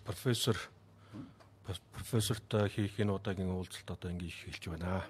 профессортай хийх энэ удаагийн уулзалт одоо ингэ эхэлж байна.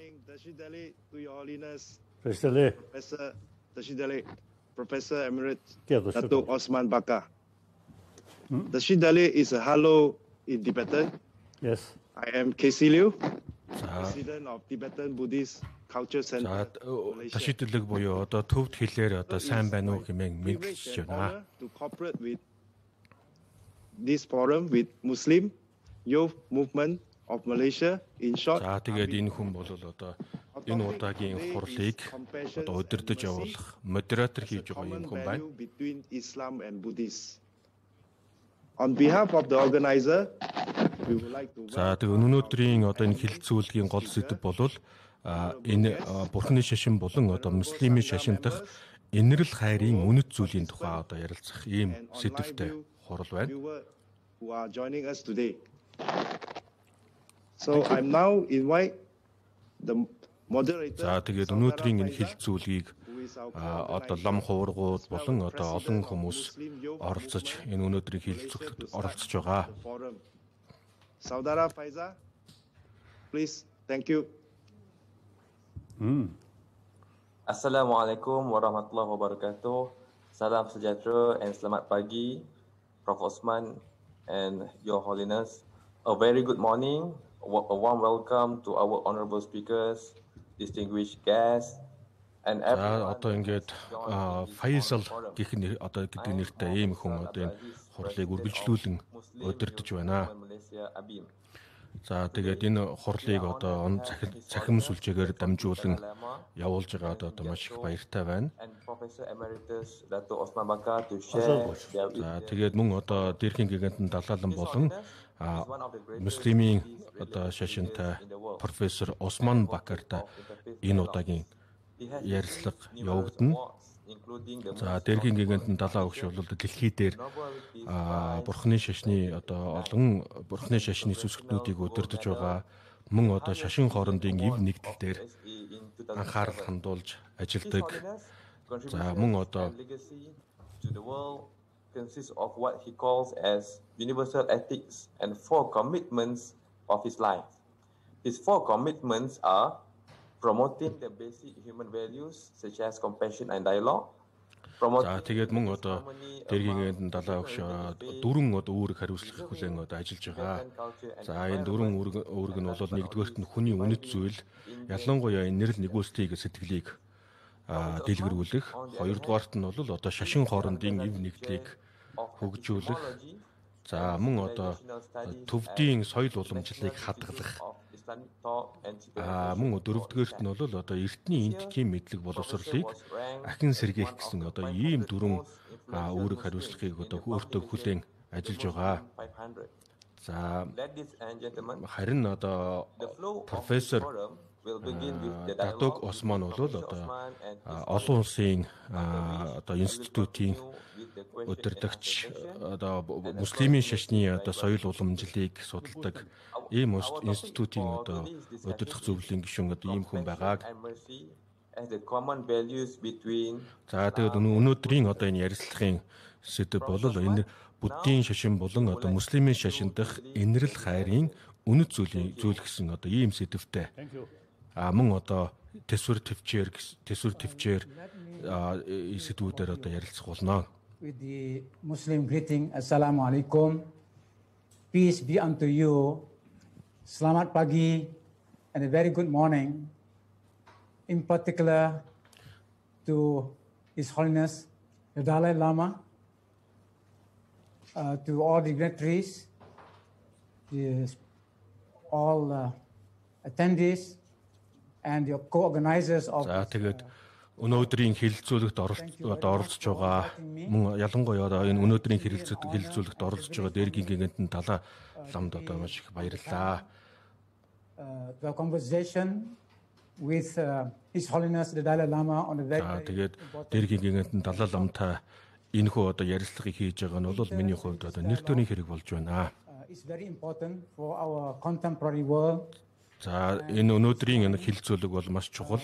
Professor Emeritus Datuk Osman Bakar. Dashidale is a Halo in Tibetan. Yes. I am KC Liu, President of Tibetan Buddhist Culture Center. Дашидлэг буюу одоо төвд хэлээр одоо сайн байна уу хэмээн мэдчихэж байна. To cooperate with this forum with Muslim Youth Movement of Malaysia in short. За тэгээд энэ хүн бол одоо энэ удаагийн хурлыг одоо удирдах явуулах модератор хийж байгаа юм хүн байна. Between Islam and Buddhist. On behalf of the organizer, we would like to. За тэгээд өнөөдрийн одоо энэ хилцүүлгийн гол сэдэв бол энэ Бурхны шашин болон одоо муслимын шашин дахь инэрл хайрын үнэт зүйлийн тухай одоо ярилцах ийм сэдэвтэй хурал байна. Who are joining us today. So I'm now invite the moderator. За тэгээд өнөөдрийн энэ хилцүүлгийг одоо лам хуваргууд болон одоо олон хүмүүс оролцож энэ өнөөдрийн хилцүүлэгт оролцож байгаа. Saudara Faiza, please. Thank you. Assalamualaikum warahmatullahi wabarakatuh. Salam sejahtera and selamat pagi, Prof. Osman and Your Holiness. A very good morning. A warm welcome to our honorable speakers, distinguished guests, and everyone. Одоо ингээд Faisal гэх одоо гэдэг нэртэй ийм хүн одоо энэ хурлыг үргэлжлүүлэн удирдах байна. За тэгээд энэ хурлыг одоо цахим сүлжээгээр дамжуулан явуулж байгаа одоо маш их баяртай байна. За тэгээд мөн одоо дээрхийн гигантын далаалан болон муслимийн одоо шашинтай профессор Осман Бакартай энэ удаагийн ярилцлага явагдана. За дээрхийн гигантын далаа өгш бол дэлхий дээр Бурхны шашны одоо олон Бурхны шашны сүсгтнүүдийг удирдах байгаа мөн одоо шашин хоорондын эв нэгдэл дээр анхаарал хандуулж ажилладаг. За мөн одоо consists of what he calls as universal ethics and 4 commitments of his life. His 4 commitments are promoting the basic human values such as compassion and dialogue. За тэгээд мөн одоо дэргийн далаа өгш дөрвөн одоо үүрэг хариуцлах хүлээн одоо ажиллаж байгаа. За энэ дөрвөн үүрэг нь бол нэгдүгээрт нь хүний үнэт зүйл, ялангуяа энэ нэрэл нэгүслийн сэтгэлийг дэлгэрүүлэх, хоёрдугаарт нь бол одоо шашин хоорондын эв нэгдлийг хөгжүүлэх. За мөн одоо төвдийн соёл уламжлалыг хадгалах. Мөн дөрөвдүгээрт нь бол одоо эртний энтхийн мэдлэг боловсролыг ахин сэргээх гэсэн одоо ийм дөрвөн үүрэг хариуцлагыг одоо өөртөө хүлээн ажиллаж байгаа. За харин одоо профессор Datuk Osman бол одоо олон улсын одоо институтийн удирдагч одоо муслимын шашны одоо соёл уламжлалыг судалдаг ийм институтийн одоо удирдах зөвлөлийн гишүүн одоо ийм хүн байгааг. За тэгээд өнөөдрийн одоо энэ ярилцлагын сэдэв бол энэ буддийн шашин болон одоо муслимын шашин дахь инэрл хайрын үнэт зүйл гэсэн одоо ийм сэдэвтэй. Мөн одоо төсвөр төвчээр сэдвүүдээр одоо ярилцах болно. With the Muslim greeting, Assalamu alaikum. Peace be unto you. Selamat pagi and a very good morning. In particular to His Holiness the Dalai Lama, to all dignitaries, all attendees, and your co-organizers of. За тэгээд өнөөдрийн хэлэлцүүлэгт оролцож байгаа мөн ялангуяа энэ өнөөдрийн хэлэлцүүлэгт оролцож байгаа дээргийн гигантын далаа ламд одоо маш их баярлалаа. The conversation with His Holiness the Dalai Lama on a very. Тэгээд дээргийн гигантын далаа ламтай энэхүү одоо ярилцлагыг хийж байгаа нь бол миний хувьд одоо нэр төрийн хэрэг болж байна. It's very important for our contemporary world. За энэ өнөөдрийн энэ хилцүүлэг бол маш чухал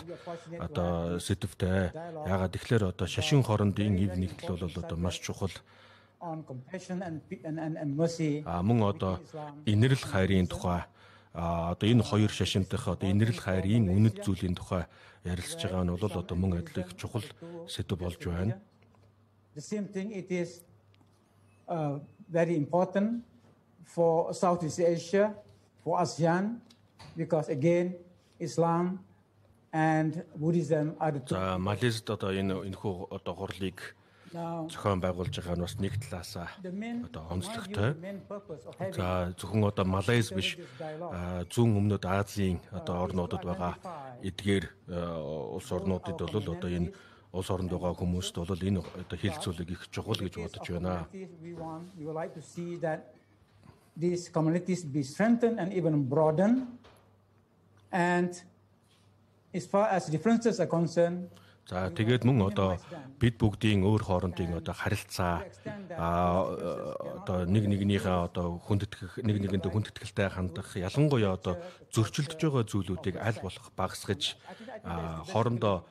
одоо сэдвтэй. Яагаад тэгэхээр одоо шашин хоорондын эв нэгдэл бол одоо маш чухал. on compassion and mercy. Мөн одоо инэрл хайрын тухай одоо энэ хоёр шашинтах одоо инэрл хайрын үнэт зүйлийн тухай ярилцж байгаа нь бол одоо мөн адил их чухал сэдв болж байна. The same thing, it is very important for Southeast Asia, for ASEAN, because again, Islam and Buddhism are the two. За Малайзид одоо энэхүү одоо хурлыг зохион байгуулж байгаа нь бас нэг талаасаа одоо онцлогтой. За зөвхөн одоо Малайз биш зүүн өмнөд Азийн одоо орнуудад байгаа эдгээр улс орнуудад бол одоо энэ улс оронд байгаа хүмүүст бол энэ одоо хилцүүлэг их чухал гэж бодож байна. We would like to see that these communities be strengthened and even broadened. And as far as differences are concerned, за тэгээд мөн одоо бид бүгдийн өөр хоорондын одоо харилцаа одоо нэг нэгнийхээ одоо хүндэтгэх нэг нэгэндээ хүндэтгэлтэй хандах ялангуяа одоо зөрчилдөж байгаа зүйлүүдийг аль болох багасгаж хоорондоо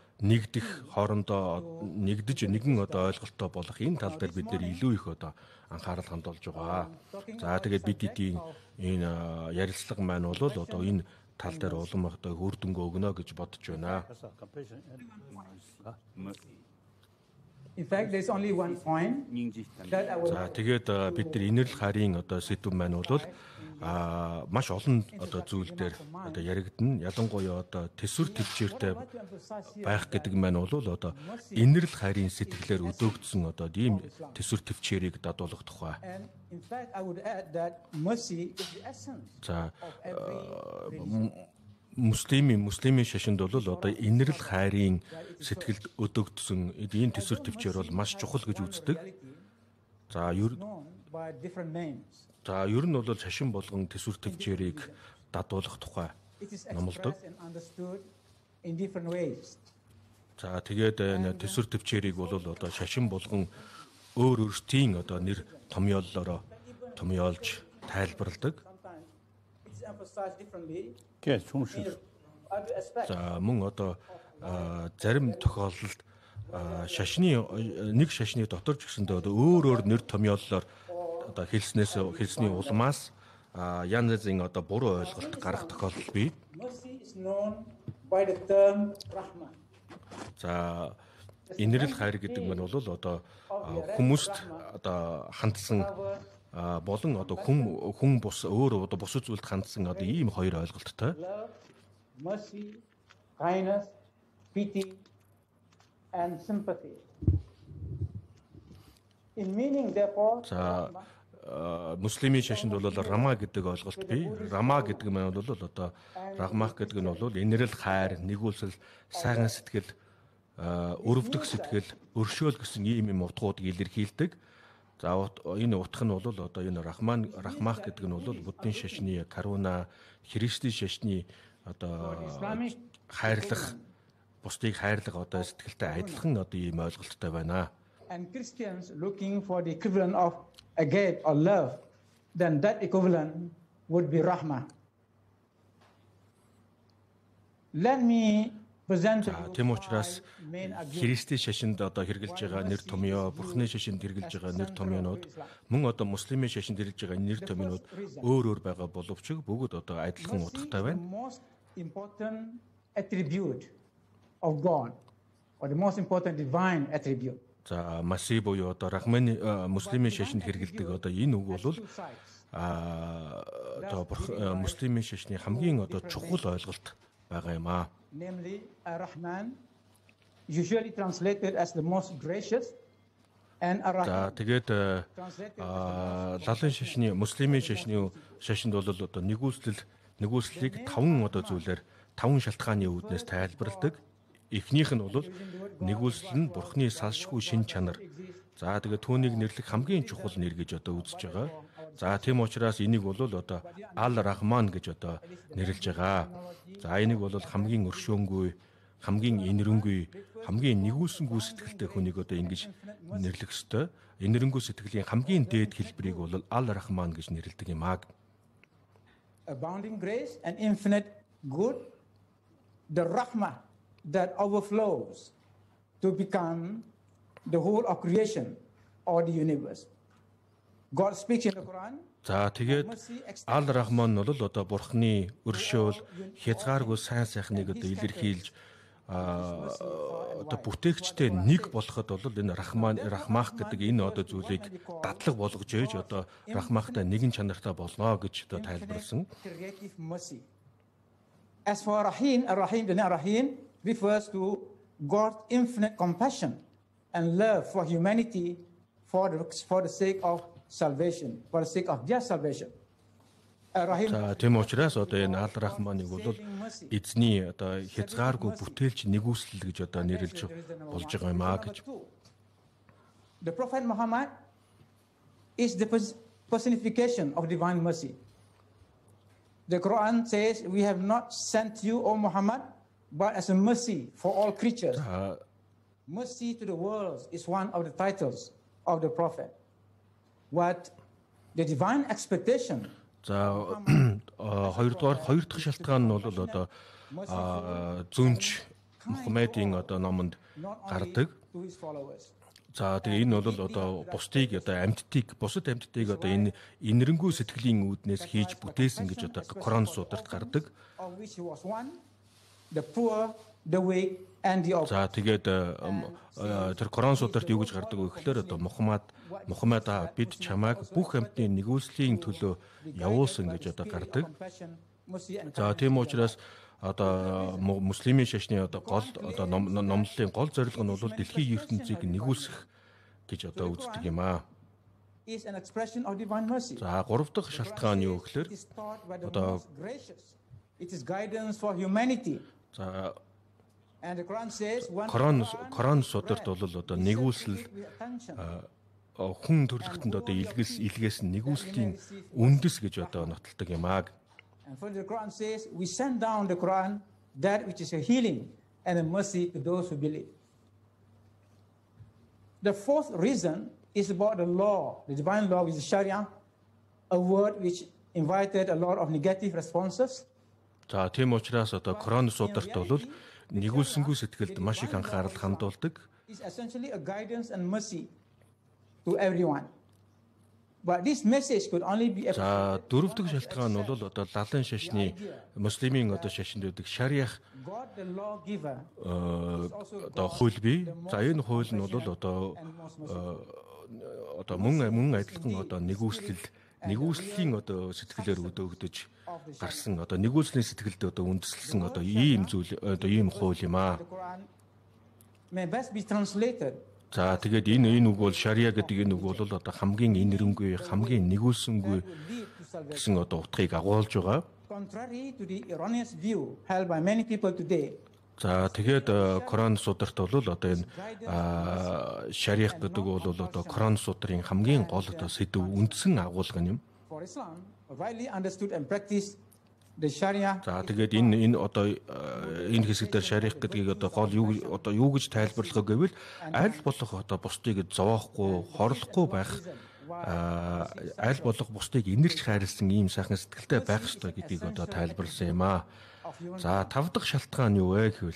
нэгдэж нэгэн одоо ойлголттой болох энэ тал дээр бид нэр илүү их одоо анхаарал хандуулж байгаа. За тэгээд бид эдийн энэ ярилцлага маань бол одоо энэ тал дээр улам их одоо үр дүнгээ өгнө гэж бодож байна. in fact, there's only one point that I За тэгээд бид нар инэрл хайрын одоо сэдв маань бол маш олон одоо зүйл дээр одоо яригдана. Ялангуяа одоо төсвөр төвчээртэй байх гэдэг маань бол одоо инэрл хайрын сэтгэлээр өдөөгдсөн одоо ийм төсвөр төвчээрийг дадуулах тухай. and in fact, I would add that mercy is the essence За of every religion. муслимийн шашинд бол одоо инэрл хайрын сэтгэлд өдөөгдсөн энэ төсвөр төвчээр бол маш чухал гэж үздэг. За Known by different names. ер нь бол шашин болгон төсвөр төвчээрийг дадуулах тухай It is номлодог. expressed and understood in different ways. За тэгээд энэ төсвөр төвчээрийг бол одоо шашин болгон өөр өөрсдийн одоо нэр томьёоллороо томьёолж тайлбарладаг. Sometimes it's emphasized differently Yes, 총실. in other aspects. За мөн одоо зарим тохиолдолд шашны нэг шашны дотор ч гэсэндээ одоо өөр нэр томьёоллоор одоо хэлсний улмаас янз янзын одоо буруу ойлголт гарах тохиолдол бий. Mercy is known by the term Rahman. За инэрл хайр гэдэг нь бол одоо хүмүүст одоо хандсан болон одоо хүн бус өөр одоо бусад зүйлд хандсан одоо ийм хоёр ойлголттой. Love, mercy, kindness, pity, and sympathy. In meaning, therefore, За муслимийн шашинд бол рама гэдэг ойлголт бий. Рама гэдэг нь бол одоо рахмах гэдэг нь бол инэрл хайр, нэгүүлсэл, сайхан сэтгэл, өрөвдөх сэтгэл, өршөөл гэсэн ийм утгуудыг илэрхийлдэг. За энэ утга нь бол одоо энэ рахмах гэдэг нь бол буддын шашны каруна, христийн шашны одоо хайрлах, бусдыг хайрлах одоо сэтгэлтэй адилхан одоо ийм ойлголттой байна. and Christians looking for the equivalent of agape or love, then that equivalent would be Rahmah. Let me present to За you тийм учраас five main arguments. христийн шашинд одоо хэрэгжилж байгаа нэр томьёо, бурхны шашинд хэрэгжилж байгаа нэр томьёонууд мөн одоо муслимийн шашинд хэрэгжилж байгаа нэр томьёонууд өөр байгаа боловч бүгд одоо адилхан Mercy is утгатай the байна. most important attribute of God, or the most important divine attribute. За маси буюу одоо рахманы муслимийн шашинд хэрэгэлдэг одоо энэ үг бол Two sides. одоо муслимийн шашны хамгийн одоо чухал ойлголт байгаа юм аа. Namely, Ar-Rahman, usually translated as the most gracious, and За Ar-Rahim, тэгээд translated лалын шашны муслимийн шашинд бол одоо нэгүүлслийг 5 одоо зүйлээр 5 шалтгааны үүднээс тайлбарладаг. Эхнийх нь бол нэгүүлсэл нь бурхны салшгүй шин чанар. За тэгээд түүнийг нэрлэх хамгийн чухал нэр гэж одоо үзэж байгаа. За тийм учраас энийг бол одоо Ал-Рахман гэж одоо нэрлэж байгаа. За энийг бол хамгийн өршөөнгүй, хамгийн инэрэнгүй, хамгийн нэгүүлсэнгүй сэтгэлтэй хүнийг одоо ингэж нэрлэх ёстой. Инэрэнгүй сэтгэлийн хамгийн дээд хэлбэрийг бол Ал-Рахман гэж нэрлэдэг юм аа. abounding grace and infinite good, the Rahmah that overflows to become the whole of creation or the universe. God speaks in the Quran. За тэгээд Ал Рахман нь бол одоо бурхны өршөөл хязгааргүй сайн сайхныг одоо илэрхийлж одоо бүтээгчтэй нэг болоход бол энэ рахмах гэдэг энэ одоо зүйлийг дадлаг болгож ээж одоо рахмахтай нэгэн чанартай болно гэж одоо тайлбарласан. As for Rahim, the name Rahim refers to God's infinite compassion and love for humanity for the sake of salvation, for the sake of their salvation. За тийм учраас одоо энэ Ал Рахманыг бол эзний одоо хязгааргүй бүтээлч нэгүслэл гэж одоо нэрлэж болж байгаа юм аа гэж. The Prophet Muhammad is the personification of divine mercy. The Quran says, "We have not sent you, O Muhammad, but as a mercy for all creatures." Mercy to the world is one of the titles of the Prophet. What the divine expectation. За хоёр дахь шалтгаан нь бол одоо зүнж Мухаммедийн одоо номонд гардаг. За тэгээ энэ бол одоо бусдыг одоо бусад амьтдыг одоо энэ инэрэнгүй сэтгэлийн үүднээс хийж бүтээсэн гэж одоо Коран сударт гардаг. За тэгээд тэр Коран сударт юу гэж гардаг вэ гэхээр одоо Мухаммад бид чамайг бүх амьтны нэгүслийн төлөө явуулсан гэж одоо гардаг. За тийм учраас одоо муслимийн шашны одоо гол одоо номлолын гол зорилго нь бол дэлхийн ертөнцийг нэгүүлсэх гэж одоо үздэг юм аа. За гурав дахь шалтгаан юу гэхээр одоо за Коран сударт бол одоо нэгүүлсэл хүн төрлөختөнд одоо илгээс нэгүүлслийн үндэс гэж одоо нотолдог юм аа. And for the Quran says, we send down the Quran, that which is a healing and a mercy to those who believe. The fourth reason is about the law, the divine law, which is Sharia, a word which invited a lot of negative responses. За тийм учраас одоо Коран сударт бол нэгүүлсэнгүй сэтгэлд маш их анхаарал хандуулдаг. It's essentially a guidance and mercy to everyone. But this message could only be за дөрөв дэх шалтгаан нь бол одоо лалын шашны муслимийн одоо шашинд байдаг шариах одоо хууль бий. За энэ хууль нь бол одоо мөн адилхан одоо нэгүслийн одоо сэтгэлээр өгдөж гарсан одоо нэгүслийн сэтгэлд одоо үндэслэсэн одоо ийм зүйл одоо ийм хууль юм аа. May best be translated. За тэгээд энэ үг бол шариа гэдэг энэ үг бол одоо хамгийн инэрэнгүй, хамгийн нэгүүлсэнгүй гэсэн одоо утгыг агуулж байгаа. За тэгээд Коран сударт бол одоо энэ шариах гэдэг бол одоо Коран судрын хамгийн гол одоо сэдв үндсэн агуулга юм. За тэгээд энэ одоо энэ хэсэгдэр шарих гэдгийг одоо гол юу гэж тайлбарлах гэвэл аль болох одоо бусдыг зовоохгүй, хорлохгүй байх аль болох бусдыг инэрч хайрлсан ийм сайхан сэтгэлтэй байх ёстой гэдгийг одоо тайлбарласан юм аа. За тав дахь шалтгаан юу вэ гэвэл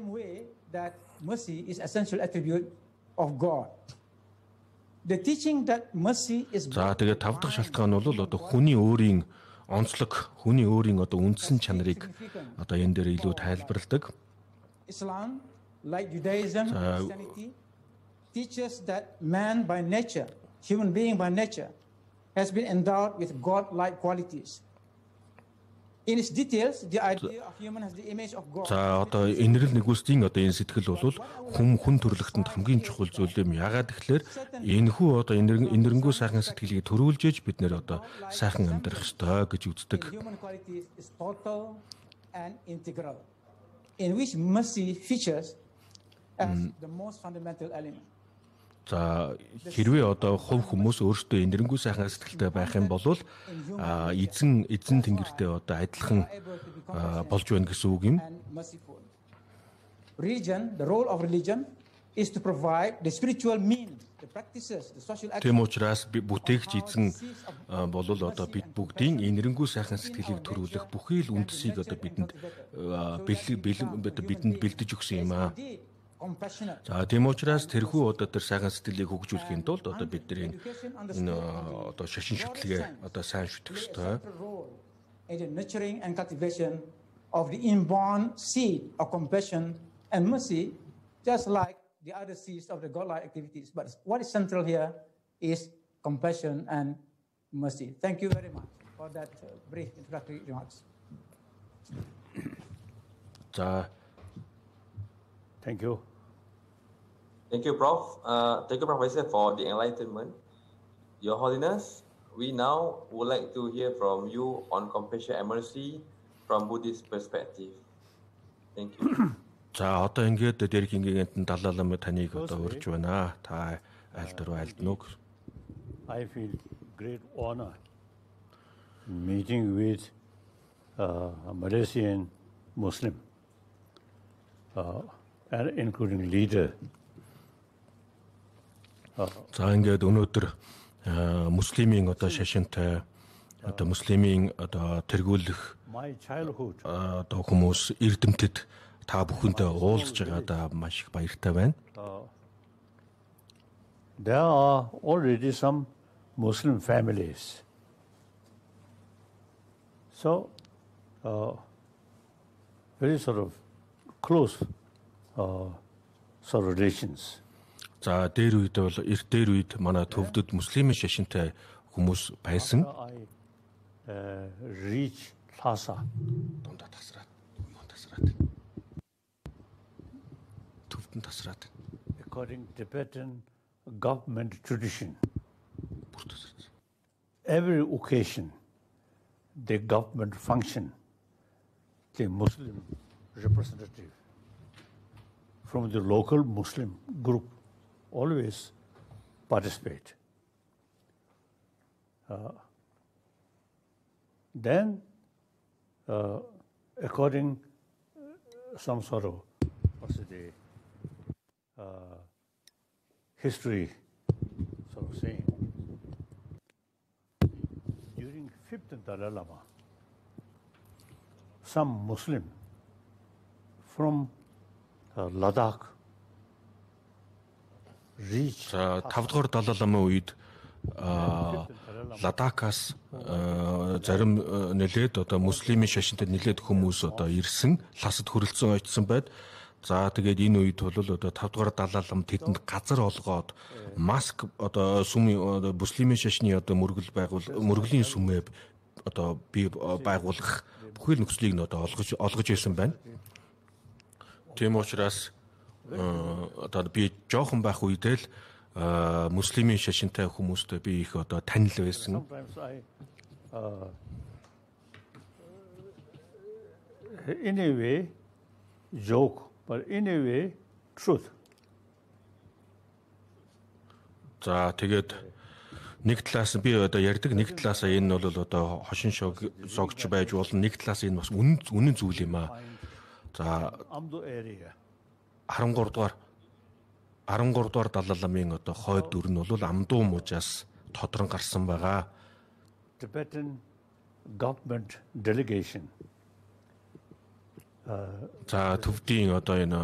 за тэгээд тав дахь шалтгаан бол одоо хүний өөрийн онцлог, хүний өөрийн одоо үндсэн чанарыг одоо энэ дээр илүү тайлбарладаг. Islam, like Judaism, Christianity, teaches that man by nature, human being by nature, has been endowed with God-like qualities. In its details, the idea of human has the image of God. За одоо энэрл нэгүслийн одоо энэ сэтгэл бол хүн төрлөختөнд хамгийн чухал зүйл юм. Яагаад тэгэхээр энэхүү одоо энэрнгүү сайхан сэтгэлийг төрүүлж ээж бид нэр одоо сайхан амьдрах ёстой гэж үздэг. Human qualities is total and integral, in which mercy features as the most fundamental element. За хэрвээ одоо хувь хүмүүс өөрсдөө энэрнгүү сайхан сэтгэлтэй байх юм бол эзэн тэнгэртэй одоо адилхан болж байна гэсэн үг юм. Religion, the role of religion is to provide the spiritual means, the practices, the social actions. Тэм учраас бүтээгч эзэн бол одоо бид бүгдийн энэрнгүү сайхан сэтгэлийг төрүүлэх бүхий л үндэсийг одоо бидэнд бэлдэж өгсөн юм аа. compassionate. За тийм учраас тэрхүү одоо тэр сайхан сэтгэлийг хөгжүүлэхийн тулд одоо бидний энэ одоо шашин шүтлэгээ одоо сайн шүтэх ёстой. In the nurturing and cultivation of the inborn seed of compassion and mercy, just like the other seeds of the godlike activities. But what is central here is compassion and mercy. Thank you very much for that brief introductory remarks. Thank you. Thank you, Prof. Thank you, Professor, for the enlightenment. Your Holiness, we now would like to hear from you on compassion and mercy from Buddhist perspective. Thank you. За одоо ингээд дээрх ингээнд далаалам таныг одоо урьж байна. Та аль дөрөв альднуг. I feel great honor meeting with a Malaysian Muslim, and including leader. За ингээд өнөөдөр муслимын одоо шашинтай одоо муслимын одоо тэргүүлэх одоо хүмүүс эрдэмтэд та бүхэндээ уулзж байгаадаа маш их баяртай байна. There are already some Muslim families. So, very sort of close sort of relations. За дээр үед бол дээр үед манай төвдөд муслимын шашинтай хүмүүс байсан. Reach Lhasa. Дундаа тасраад, юун тасраад. Төвдөн тасраад. According to Tibetan government tradition, every occasion the government function, the Muslim representative from the local Muslim group always participate. Then, according some sort of history sort of saying, during 5th Dalai Lama, some Muslim from Ladakh reached. За 5 дугаар Далай ламын үед Ладакаас зарим нэлээд одоо муслимын шашинтай нэлээд хүмүүс одоо ирсэн, Лхасад хүрэлцэн очсон байд. За тэгээд энэ үед бол одоо 5 дугаар Далай лам тэдэнд газар олгоод маск одоо сүмийн муслимын шашны одоо мөргөлийн сүмээ одоо бий байгуулах бүхэл нөхцөлийг нь одоо олгож ирсэн байна. Тийм учраас одоо би жоохон байх үедээ л муслимын шашинтай хүмүүстэй би их одоо танил байсан. In a way, joke, but in a way, truth. За тэгээд нэг талаас би одоо ярьдаг нэг талаас энэ бол одоо хошин согч байж болно. Нэг талаас энэ бас үнэн зүйл юм аа. За 13 дугаар Далай ламын одоо хойд дүр нь бол амдуу мужаас тодрон гарсан байгаа. Tibetan government delegation. За төвдийн одоо энэ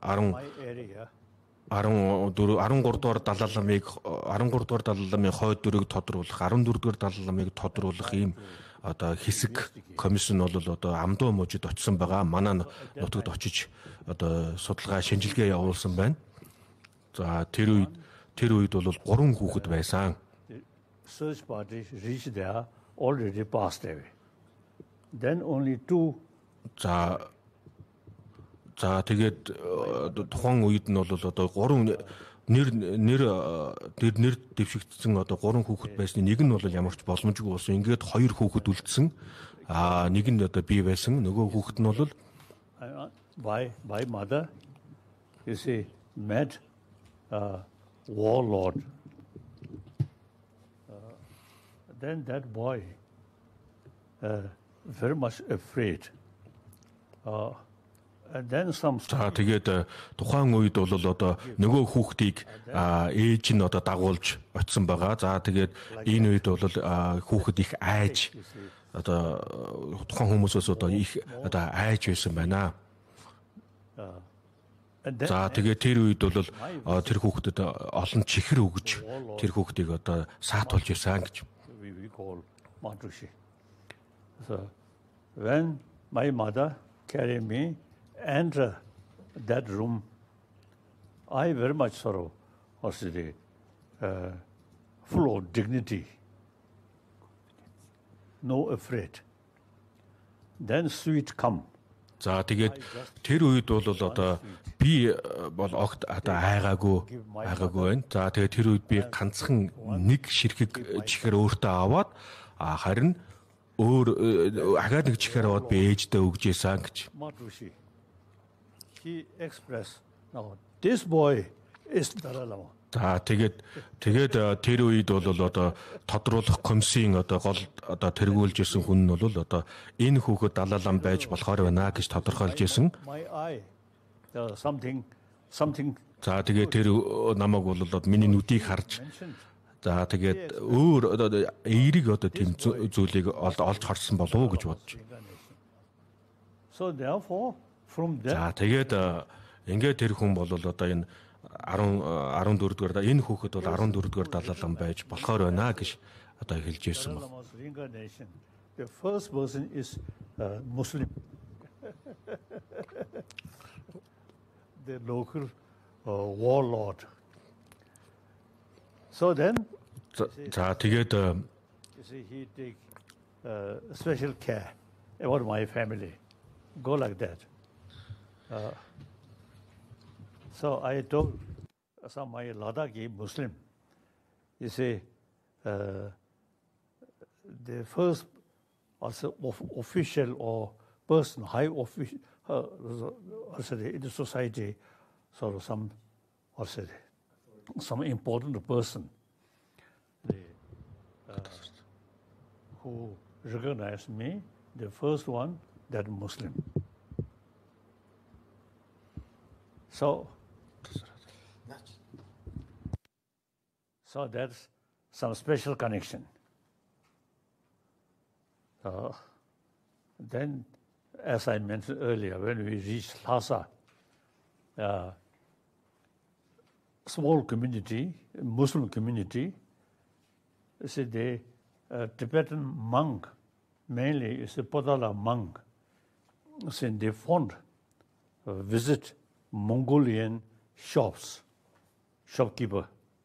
13 дугаар Далай ламын хойд дүрийг тодруулах, 14 дугаар Далай ламыг тодруулах ийм одоо хэсэг комиссион бол одоо амдуу мужид очсон байгаа. Манай нутагт очиж одоо судалгаа шинжилгээ явуулсан байна. За тэр үед бол 3 хүүхэд байсан. Search party reached there, already passed away. Then only 2. За тэгээд тухайн үед нь бол одоо 3 нэр дэвшигдсэн одоо 3 хүүхэд байсны нэг нь бол ямар ч боломжгүй болсон. Ингээд 2 хүүхэд үлдсэн. Нэг нь одоо би байсан. Нөгөө хүүхэд нь бол by mother is a mad warlord. Then that boy very much afraid. And then some. Тэгээд тухайн үед бол одоо нөгөө хүүхдийг ээж нь одоо дагуулж очсон байгаа. За тэгээд энэ үед бол хүүхэд их айж одоо тухайн хүмүүсээс одоо их одоо айж байсан байна. За тэгээ тэр үед бол тэр хүүхдэд олон чихэр өгж тэр хүүхдийг одоо саатуулж ирсэн гэж. We call Matrushi. So when my mother carried me enter that room, I very much sorrow, full of dignity, no afraid. Then sweet come. За тэгээд тэр үед бол одоо би бол огт одоо айгаагүй байна. За тэгээд тэр үед би ганцхан нэг ширхэг чихэр өөртөө аваад харин ахаад нэг чихэр аваад би ээждээ өгж ийсэн гэж. He expressed, now this boy is Dalai Lama. За тэгээд тэр үед бол одоо тодруулах комиссийн одоо гол одоо тэргүүлж ирсэн хүн нь бол одоо энэ хүүхэд Далай Лам байж болохоор байна гэж тодорхойлж ирсэн. Something. За тэгээд тэр намайг бол миний нүдийг харж за тэгээд өөр одоо эерэг одоо тийм зүйлийг олж харсан болов уу гэж бодож. So therefore from that. За тэгээд ингээд тэр хүн бол одоо энэ 14 дугаар энэ хүүхэд бол 14 дугаар Далай Лам байж болохоор байна гэж одоо хэлж ирсэн байна. The first person is Muslim. The local warlord. So then за тэгээд he take special care about my family. Go like that. So I told some my Ladakhi Muslim, you say, the first also official or person, high official, in the society, sort of some important person, who recognized me, the first one, that Muslim. So that's some special connection. Then, as I mentioned earlier, when we reached Lhasa, small community, Muslim community, the Tibetan monk, mainly is a Podala monk, since they found visit Mongolian shopkeeper.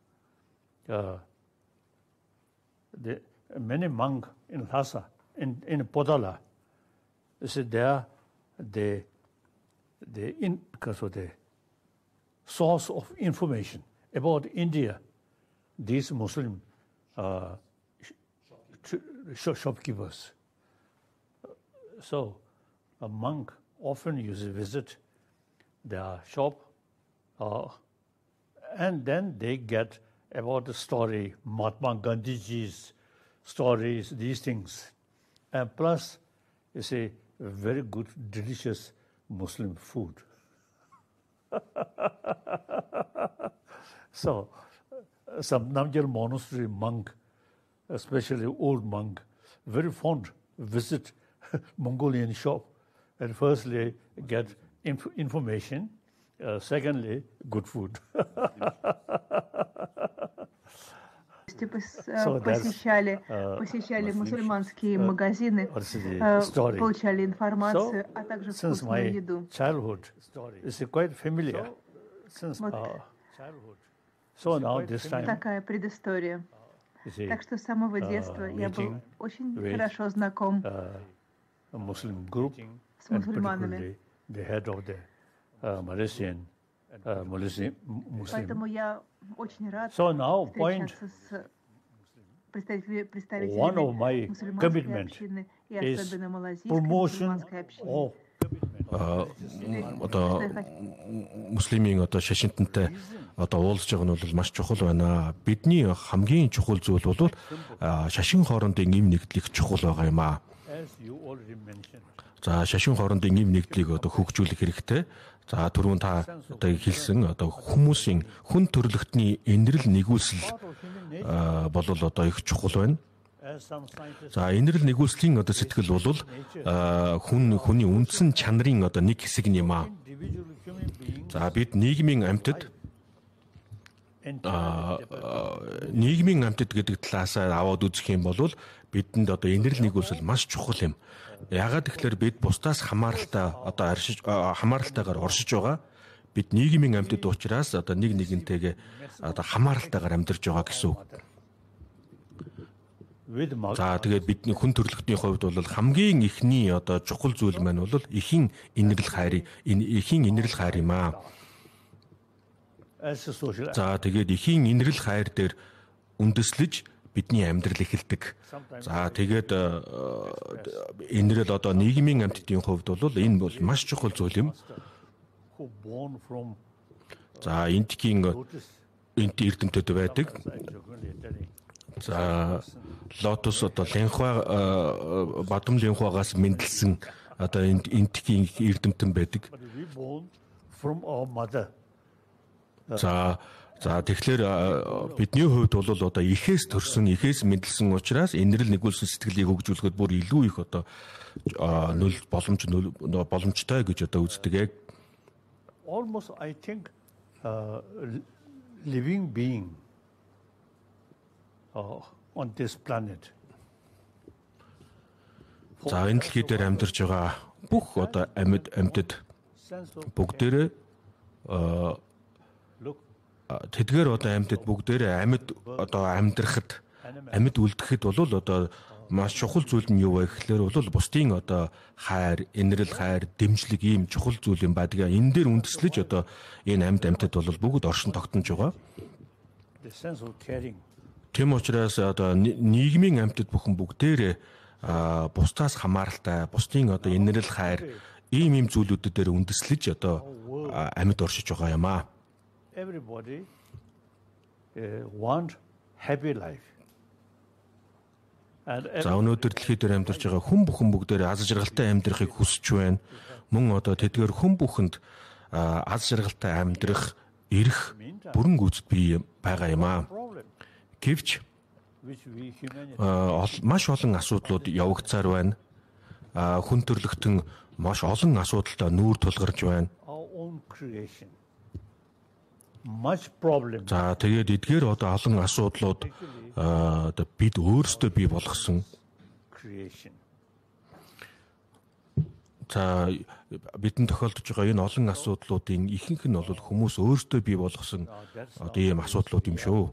The many monks in Lhasa, in Podala, there because of the source of information about India, these Muslim shopkeepers. So a monk often used to visit their shop, and then they get about the story, Mahatma Gandhiji's stories, these things. And plus, you see, very good, delicious Muslim food. So, some Namgyal monastery monk, especially old monk, very fond, visit Mongolian shop. And firstly, get information. Secondly, good food. Посещали мусульманские магазины, получали информацию, а также вкусную еду. Childhood is quite familiar since childhood. So now this time. Такая предыстория. Так что с самого детства я был очень хорошо знаком с мусульманами. The head of the Malaysian Muslim. Поэтому я очень рад встречаться с представителями one of my мусульманской общины и особенно малазийской мусульманской общины. Одоо муслимын одоо шашинтантай одоо уулзж байгаа нь бол маш чухал байна. Бидний хамгийн чухал зүйл бол шашин хоорондын эм нэгдлийг чухал байгаа юм аа. За шашин хоорондын эм нэгдлийг одоо хөгжүүлэх хэрэгтэй. За түрүүн та одоо хэлсэн одоо хүмүүсийн хүн төрөлхтний инэрл нэгүүлсэл болол одоо их чухал байна. За инэрл нэгүүлслийн одоо сэтгэл бол хүний үндсэн чанарын одоо нэг хэсэг юм аа. За бид нийгмийн амьтад гэдэг талаас аваад үзэх юм бол бидэнд одоо инэрл нэгүүлсэл маш чухал юм. Ягаад гэвэл бид бусдаас хамааралтайгаар оршиж байгаа. Бид нийгмийн амьтад учраас одоо нэг нэгнтэйгээ одоо хамааралтайгаар амьдарч байгаа гэсэн үг. За тэгээд бидний хүн төрөлхтний хувьд бол хамгийн ихний одоо чухал зүйл маань бол эхийн инэрл хайр юм аа. За тэгээд эхийн инэрл хайр дээр үндэслэж бидний амьдрал эхэлдэг. За тэгээд инэрл одоо нийгмийн амьтдын хувьд бол энэ бол маш чухал зүйл юм. За энтхийн эрдэмтэд байдаг. За лотос одоо бадам линхуагаас мэндэлсэн одоо энтхийн эрдэмтэн байдаг. За тэгэхээр бидний хувьд бол одоо ихээс төрсөн, ихээс мэндэлсэн учраас инэрл нэгүүлсэн сэтгэлийг хөгжүүлэхэд бүр илүү их одоо боломжтой гэж одоо үздэг. Almost I think living being on this planet. За энэ дэлхий дээр амьдарч байгаа бүх одоо амьтад бүгдээрээ тэдгээр одоо амьтад бүгдээрээ амьд одоо амьдрахад амьд үлдэхэд бол одоо маш чухал зүйл нь юу вэ гэхээр бол бусдын одоо хайр, инэрл хайр, дэмжлэг ийм чухал зүйл юм ба. Тэгээ энэ дээр үндэслэж одоо энэ амьтад бол бүгд оршин тогтнож байгаа. Тэм учраас одоо нийгмийн амьтад бүхэн бүгдээрээ бусдаас хамааралтай, бусдын одоо инэрл хайр ийм зүйлүүдэд дээр үндэслэж одоо амьд оршиж байгаа юм аа. Everybody want happy life. За өнөөдөр дэлхий дээр амьдарч байгаа хүн бүхэн бүгдээрээ аз жаргалтай амьдрахыг хүсэж байна. Мөн одоо тэдгээр хүн бүхэнд аз жаргалтай амьдрах эрх бүрэн гүйцэд бий байгаа юм аа. Гэвч маш олон асуудлууд явагцаар байна. Хүн төрлөختөн маш олон асуудалтай нүүр тулгарч байна. За тэгээд эдгээр одоо олон асуудлууд одоо бид өөрсдөө бий болгосон. За бидний тохиолдож байгаа энэ олон асуудлуудын ихэнх нь бол хүмүүс өөрсдөө бий болгосон одоо ийм асуудлууд юм шүү.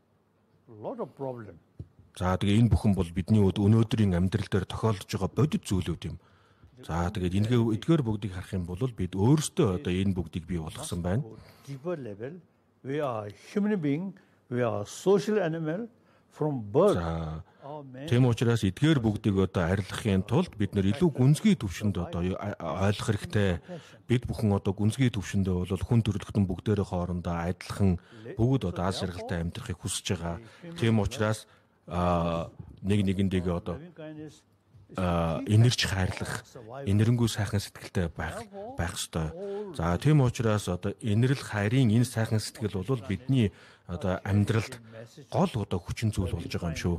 За тэгээд энэ бүхэн бол бидний өнөөдрийн амьдрал дээр тохиолдож байгаа бодит зүйлүүд юм. За тэгээд эдгээр бүгдийг харах юм бол бид өөрсдөө одоо энэ бүгдийг бий болгосон байна. We are human being, we are social animal from birth. Тийм учраас эдгээр бүгдийг одоо арилгахын тулд бид нэр илүү гүнзгий төвшөнд одоо ойлгох хэрэгтэй. Бид бүхэн одоо гүнзгий төвшөндөө бол хүн төрөлхтөн бүгдээрээ хоорондоо адилхан бүгд одоо аз жаргалтай амьдрахыг хүсэж байгаа. Тийм учраас нэг нэгэндээ одоо инэрч хайрлах, инэрэнгүй сайхан сэтгэлтэй байх ёстой. За тийм учраас одоо инэрл хайрын энэ сайхан сэтгэл бол бидний одоо амьдралд гол одоо хүчин зүйл болж байгаа юм шүү.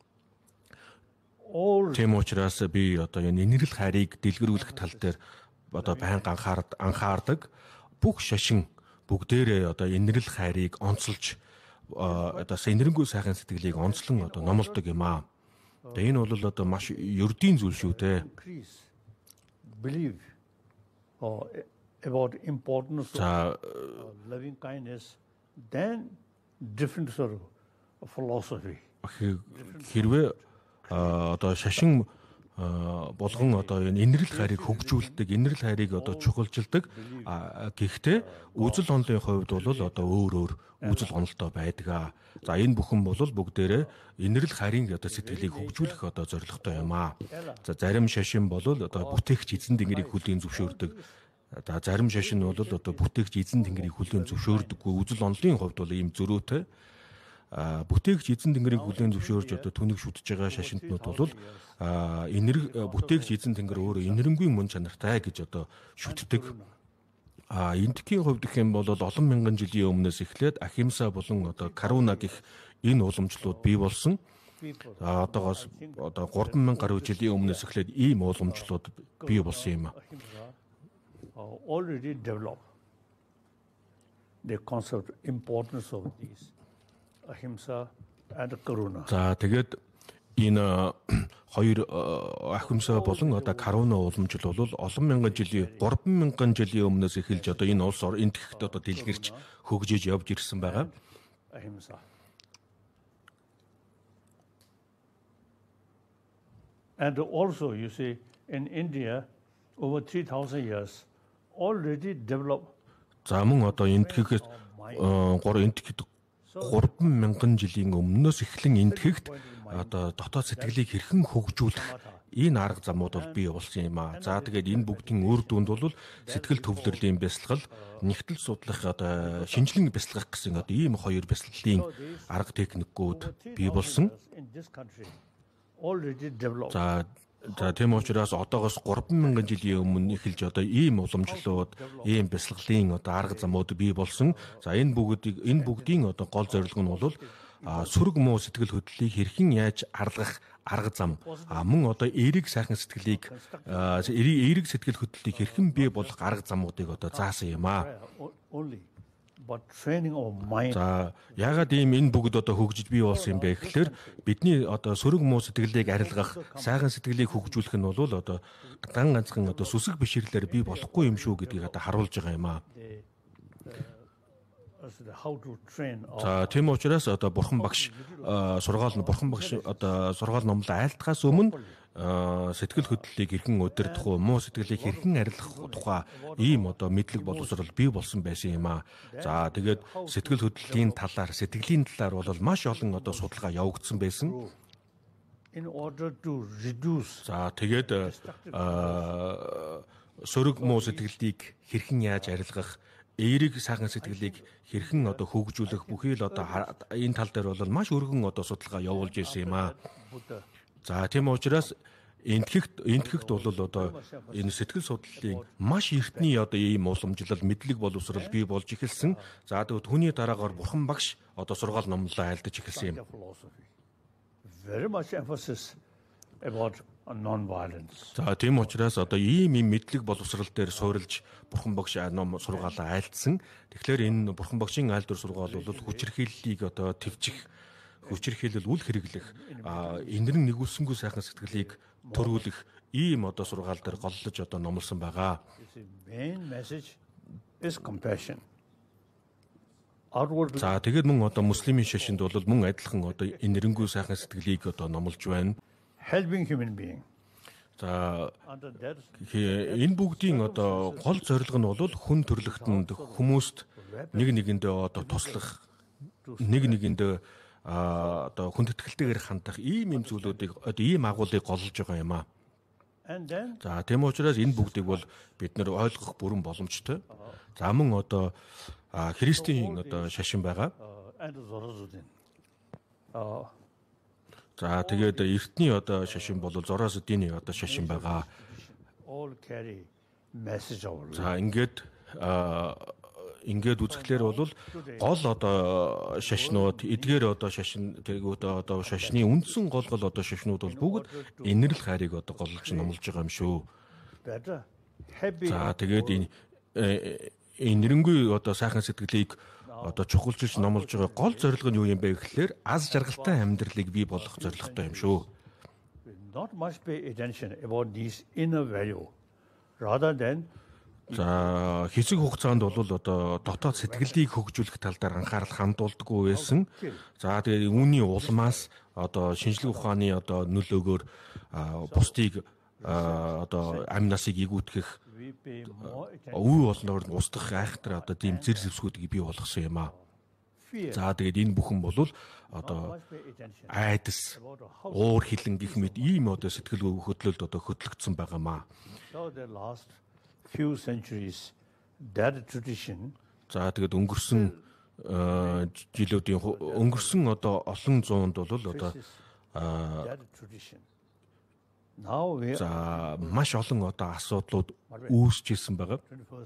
Тийм учраас би одоо энэ инэрл хайрыг дэлгэрүүлэх тал дээр одоо байнга анхаардаг. Бүх шашин бүгдээрээ одоо инэрл хайрыг онцолж одоо инэрэнгүй сайхан сэтгэлийг онцлон одоо номлодог юм аа. Тэгээ энэ бол одоо маш ердийн зүйл шүү дээ. Believe about importance of loving kindness, then different sort of philosophy. Хэрвээ одоо шашин болгон одоо энэ инэрл хайрыг хөгжүүлдэг, инэрл хайрыг одоо чухалчилдаг. Гэхдээ үзэл онолын хувьд бол одоо өөр үзэл онолтой байдаг. За энэ бүхэн бол бүгдээрээ инэрл хайрын одоо сэтгэлийг хөгжүүлэх одоо зорилготой юм аа. За зарим шашин бол одоо бүтээгч эзэн тэнгэрийг хүлээн зөвшөөрдөг. За зарим шашин бол одоо бүтээгч эзэн тэнгэрийг хүлээн зөвшөөрдөггүй. Үзэл онолын хувьд бол ийм зөрүүтэй. Бүтээгч эзэн тэнгэрийг хүлээн зөвшөөрж одоо түүнийг шүтж байгаа шашинтнууд бол бүтээгч эзэн тэнгэр өөрөө инэрэнгүй мөн чанартай гэж одоо шүтдэг. Энтхийн хувьд гэх юм бол олон мянган жилийн өмнөөс эхлээд Ахимса болон одоо Каруна гэх энэ уламжлууд бий болсон. Одоогоос одоо 3000 гаруй жилийн өмнөөс эхлээд ийм уламжлууд бий болсон юм. Already developed. the concept importance of these ahimsa and karuna. За тэгээд энэ хоёр ахимса болон одоо каруна уламжлал бол олон мянган жилийн 3000 жилийн өмнөөс эхэлж одоо энэ улс энэ тэгт одоо дэлгэрч хөгжиж явж ирсэн байгаа. Ahimsa. And also, you see, in India, over 3,000 years, already developed. За мөн одоо энэ тэгт 3000 жилийн өмнөөс эхлэн энэ тэгт одоо дотоод сэтгэлийг хэрхэн хөгжүүлэх энэ арга замууд бол бий болсон юм аа. За тэгээд энэ бүгдийн үр дүнд бол сэтгэл төвлөрлийн бясалгал, нэгтэл судлах одоо шинжлэн бясалгах гэсэн одоо ийм хоёр бясалгалын арга техникүүд бий болсон. За тийм учраас одоогоос 3000 жилийн өмнө эхэлж одоо ийм уламжлалууд, ийм бясалгалын одоо арга замууд бий болсон. За энэ бүгдийн одоо гол зорилго нь бол сөрөг муу сэтгэл хөдлөлийг хэрхэн яаж аргах арга зам, мөн одоо эерэг сайхан сэтгэлийг эерэг сэтгэл хөдлөлийг хэрхэн бий болгох арга замуудыг одоо заасан юм аа. За яагаад ийм энэ бүгд одоо хөгжиж бий болсон юм бэ гэхээр бидний одоо сөрөг муу сэтгэлийг арилгах, сайхан сэтгэлийг хөгжүүлэх нь бол одоо ганцхан одоо сүсэг биширлээр бий болохгүй юм шүү гэдгийг одоо харуулж байгаа юм аа. За тийм учраас одоо бурхан багш сургаал номлоо айлтгаас өмнө сэтгэл хөдлөлийг хэрхэн удирдах уу, муу сэтгэлийг хэрхэн арилгах тухай ийм одоо мэдлэг боловсрол бий болсон байсан юм аа. За тэгээд сэтгэл хөдлөлийн талаар, сэтгэлийн талаар бол маш олон одоо судалгаа явагдсан байсан. In order to reduce. За тэгээд сөрөг муу сэтгэлийг хэрхэн яаж арилгах, эерэг сайхан сэтгэлийг хэрхэн одоо хөгжүүлэх бүхий л одоо энэ тал дээр бол маш өргөн одоо судалгаа явуулж ирсэн юм аа. За тийм учраас энтгэгт бол одоо энэ сэтгэл судлалын маш эртний одоо ийм уламжлал, мэдлэг боловсрол бий болж эхэлсэн. За тэгвэл түүний дараагаар бурхан багш одоо сургаал номлоо айлдаж эхэлсэн юм. Very much emphasis about non-violence. За тийм учраас одоо ийм мэдлэг боловсрал дээр суурилж бурхан багш ном сургаалаа айлдсан. Тэгэхээр энэ бурхан багшийн айлдвар сургаал бол хүчирхийллийг одоо твчих, хүчирхийлэл үл хэрэглэх, энэрэн нэгүүлсэнгүй сайхан сэтгэлийг төрүүлэх ийм одоо сургаал дээр голлож одоо номлосон байгаа. Main message is compassion. За тэгээд мөн одоо муслимын шашинд бол мөн адилхан одоо энэрэнгүй сайхан сэтгэлийг одоо номлож байна. Helping human being. За энэ бүгдийн одоо гол зорилго нь бол хүн төрлөختөнд хүмүүст нэгэндээ одоо туслах, нэгэндээ одоо хүндэтгэлтэйгээр хандах ийм зүйлүүдийг одоо ийм агуулгыг голлож байгаа юм аа. За тийм учраас энэ бүгдийг бол бид нар ойлгох бүрэн боломжтой. За мөн одоо Христийн одоо шашин байгаа. За тэгээд эртний одоо шашин бол Зоросудын одоо шашин байгаа. За ингээд үзэхлээр бол гол одоо шашнууд, эдгээр одоо шашин тэгүүд одоо шашны үндсэн гол одоо шашнууд бол бүгд инэрл хайрыг одоо голж номлож байгаа юм шүү. За тэгээд энэрэнгүй одоо сайхан сэтгэлийг одоо чухалчилж номлож байгаа гол зорилго нь юу юм бэ гэхээр аз жаргалтай амьдралыг бий болгох зорилготой юм шүү. Not much pay attention about these inner value rather than за хэсэг хугацаанд бол одоо дотоод сэтгэлийг хөгжүүлэх тал дээр анхаарал хандуулдаггүй байсан. За тэгээд үүний улмаас одоо шинжлэх ухааны одоо нөлөөгөөр бусдыг одоо амнасыг игүүтгэх үе болноор устгах айхтар одоо тийм зэр зэвсгүүдийг бий болгосон юм аа. За тэгээд энэ бүхэн бол одоо айдас, уур хилэн гэх мэт ийм одоо сэтгэл хөдлөлд одоо хөдлөгдсөн байгаамаа. Few centuries that tradition. За тэгээд өнгөрсөн жилүүдийн өнгөрсөн одоо олон зуунд бол одоо за маш олон одоо асуудлууд үүсч ирсэн байгаа.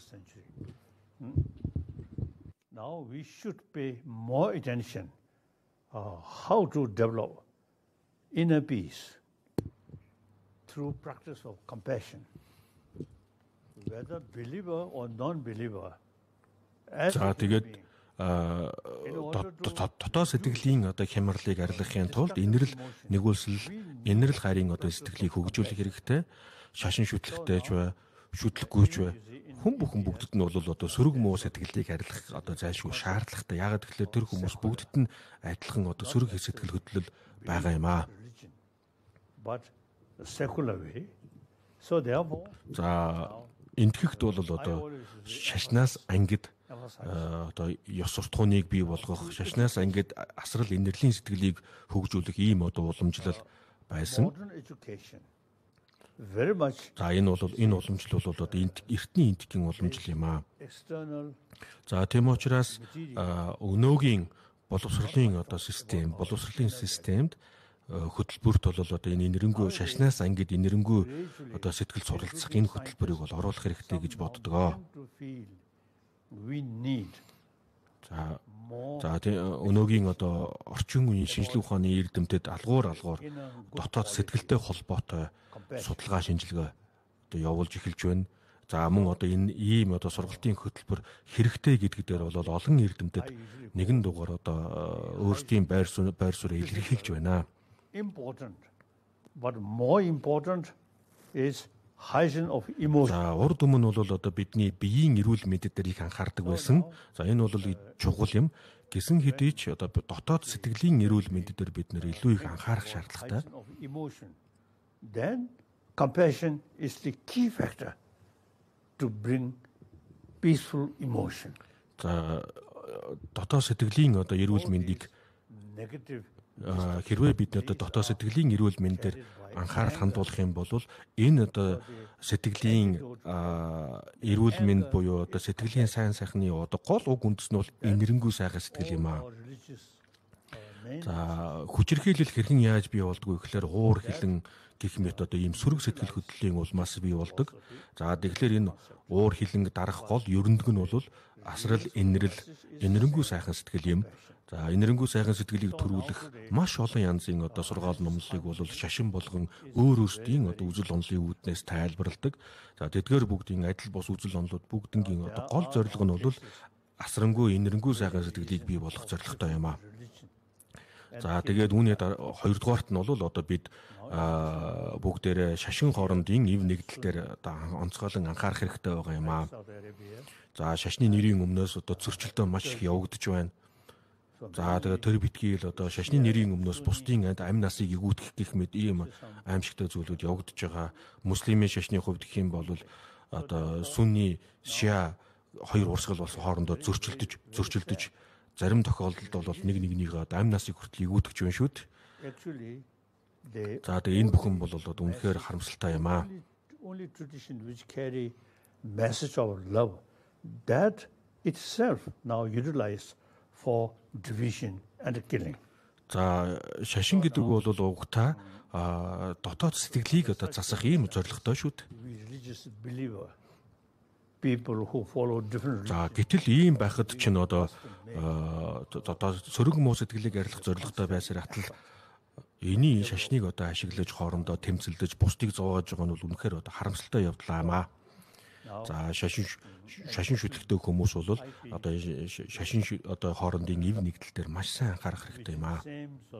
Now we should pay more attention how to develop inner peace through practice of compassion. Whether believer or non-believer. За тэгээд дотоод сэтгэлийн одоо хямралыг арилгахын тулд инэрл нэгүүлсэл инэрл хайрын одоо сэтгэлийг хөгжүүлэх хэрэгтэй. Шашин шүтлэгтэй ч бай, шүтлэхгүй ч бай. Хүн бүхэн бүгдд нь бол одоо сөрөг муу сэтгэлийг арилгах одоо зайлшгүй шаардлагатай. Яагаад гэвэл тэр хүмүүс бүгдд нь адилхан одоо сөрөг сэтгэл хөдлөл байгаа юм аа. But secular way. So therefore энтгэхт бол одоо шашнаас ангид одоо ёс суртахууныг бий болгох, шашнаас ангид асрал инэрлийн сэтгэлийг хөгжүүлэх ийм одоо уламжлал байсан. За энэ уламжлал бол одоо эртний энтгийн уламжлал юм аа. За тийм учраас өнөөгийн боловсролын одоо систем, боловсролын системд хөтөлбөрт бол одоо энэ инэрэнгүү шашнаас ангид инэрэнгүү одоо сэтгэл суралцах энэ хөтөлбөрийг бол оруулах хэрэгтэй гэж боддгоо. За өнөөгийн одоо орчин үеийн шинжлэх ухааны эрдэмтэд алгуур дотоод сэтгэлтэй холбоотой судалгаа шинжилгээ одоо явуулж эхэлж байна. За мөн одоо энэ ийм одоо сургалтын хөтөлбөр хэрэгтэй гэдг дээр бол олон эрдэмтэд нэгэн дугаар одоо өөрсдийн байр суурь илэрхийлж байна. Important, but more important is hygiene of emotion. За урд өмнө бол одоо бидний биеийн эрүүл мэндэ дээр их анхаардаг байсан. За энэ бол чухал юм. Гэсэн хэдий ч одоо дотоод сэтгэлийн эрүүл мэндэ дээр бид нэр илүү их анхаарах шаардлагатай. Then compassion is the key factor to bring peaceful emotion. За дотоод сэтгэлийн одоо эрүүл мэндийг хэрвээ бид одоо дотоод сэтгэлийн эрүүл мэндээр анхаарал хандуулах юм бол энэ одоо сэтгэлийн эрүүл мэнд буюу одоо сэтгэлийн сайн сайхны одоо гол уг үндэс нь бол инэрэнгүү сайхан сэтгэл юм аа. За хүчирхийлэл хэрхэн яаж бий болдгоо гэхээр уур хилэн гэх мэт одоо ийм сөрөг сэтгэл хөдлөлийн улмаас бий болдог. За тэгэхээр энэ уур хилэн дарах гол ерөндөг нь бол асрал инэрэнгүү сайхан сэтгэл юм. За инэрэнгүү сайхан сэтгэлийг төрүүлэх маш олон янзын одоо сургаал номлолыг бол шашин болгон өөрсдийн одоо үзэл онолын үүднээс тайлбарладаг. За тэдгээр бүгдийн адил бус үзэл онолууд бүгднгийн одоо гол зорилго нь бол асрангуй инэрэнгүү сайхан сэтгэлийг бий болгох зорилготой юм аа. За тэгээд үүний хоёрдугаарт нь бол одоо бид бүгдээрээ шашин хоорондын ив нэгдэл дээр одоо онцгойлон анхаарах хэрэгтэй байгаа юм аа. За шашны нэрийн өмнөөс одоо зөрчилдөө маш их явагдаж байна. За тэгээд тэр битгий л одоо шашны нэрийн өмнөөс бусдын амь насыг игүүтгэх гэх мэт ийм аимшигтай зүйлүүд явагдаж байгаа. Муслимын шашны хувьд гэх юм бол одоо сүнни шиа хоёр урсгал болсон хоорондоо зөрчилдөж зарим тохиолдолд бол нэг нэгнийгээ амь насыг хүртэл игүүтгэж байна шүү дээ. За тэгээд энэ бүхэн бол одоо үнэхээр харамсалтай юм аа. Only tradition which carry message of love that itself now utilized for division and killing. За шашин гэдэг бол угтаа дотоод сэтгэлийг одоо засах ийм зорилготой шүү дээ. People who follow different. За гэтэл ийм байхад ч н одоо сөрөг муу сэтгэлийг арилгах зорилготой байсаар атал эний шашныг одоо ашиглаж хоорондоо тэмцэлдэж бусдыг зовоож байгаа нь бол үнэхээр одоо харамсалтай явдал аа. За шашин шүтлэгтэй хүмүүс бол одоо шашин одоо хоорондын ив нэгдэл дээр маш сайн анхаарах хэрэгтэй юм аа.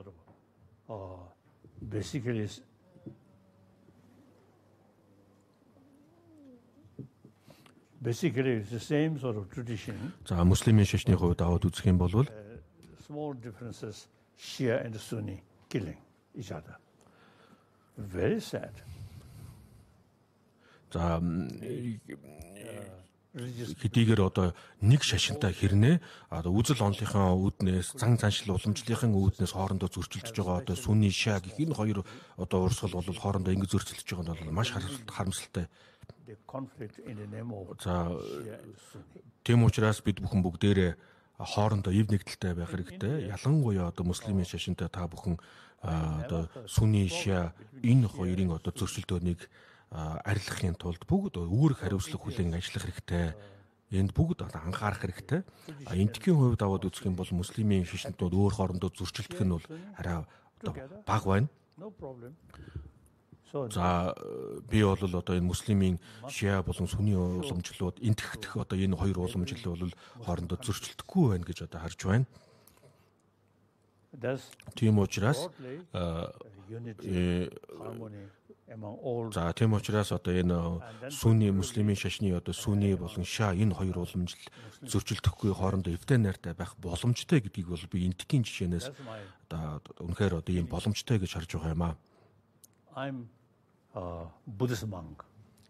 Basically it's the same sort of tradition. За муслимын шашны хувьд аваад үзэх юм бол small differences Shia and Sunni killing each other. Very sad. За хэдийгээр одоо нэг шашинтай хэрнээ одоо үзэл онолынхаа үүднээс зан заншил уламжлалын үүднээс хоорондоо зөрчилдөж байгаа одоо сүнний шаа гэх энэ хоёр одоо урсгал бол хоорондоо ингэ зөрчилдөж байгаа нь бол маш харамсалтай. За тийм учраас бид бүхэн бүгдээрээ хоорондоо ив нэгдэлтэй байх хэрэгтэй. Ялангуяа одоо муслимын шашинтай та бүхэн одоо сүнний шаа энэ хоёрын одоо зөрчилдөөнийг арилгахын тулд бүгд үүрэг хариуцлага хүлээн ажиллах хэрэгтэй. Энд бүгд анхаарах хэрэгтэй. Энтхийн хувьд аваад үзэх юм бол муслимын шашинтнууд өөр хоорондоо зөрчилдөх нь бол арай бага байна. За би бол одоо энэ муслимын шиа болон сүний уламжлалууд энтгэх одоо энэ хоёр уламжлал бол хоорондоо зөрчилдөхгүй байна гэж одоо харж байна. Тийм учраас тийм учраас одоо энэ сүний муслимын шашны одоо сүний болон шиа энэ хоёр уламжлал зөрчилдөхгүй хоорондоо эвдээ найртай байх боломжтой гэдгийг бол би энтхийн жишээнээс одоо үнэхээр одоо ийм боломжтой гэж харж байгаа юм аа. I'm Buddhist monk.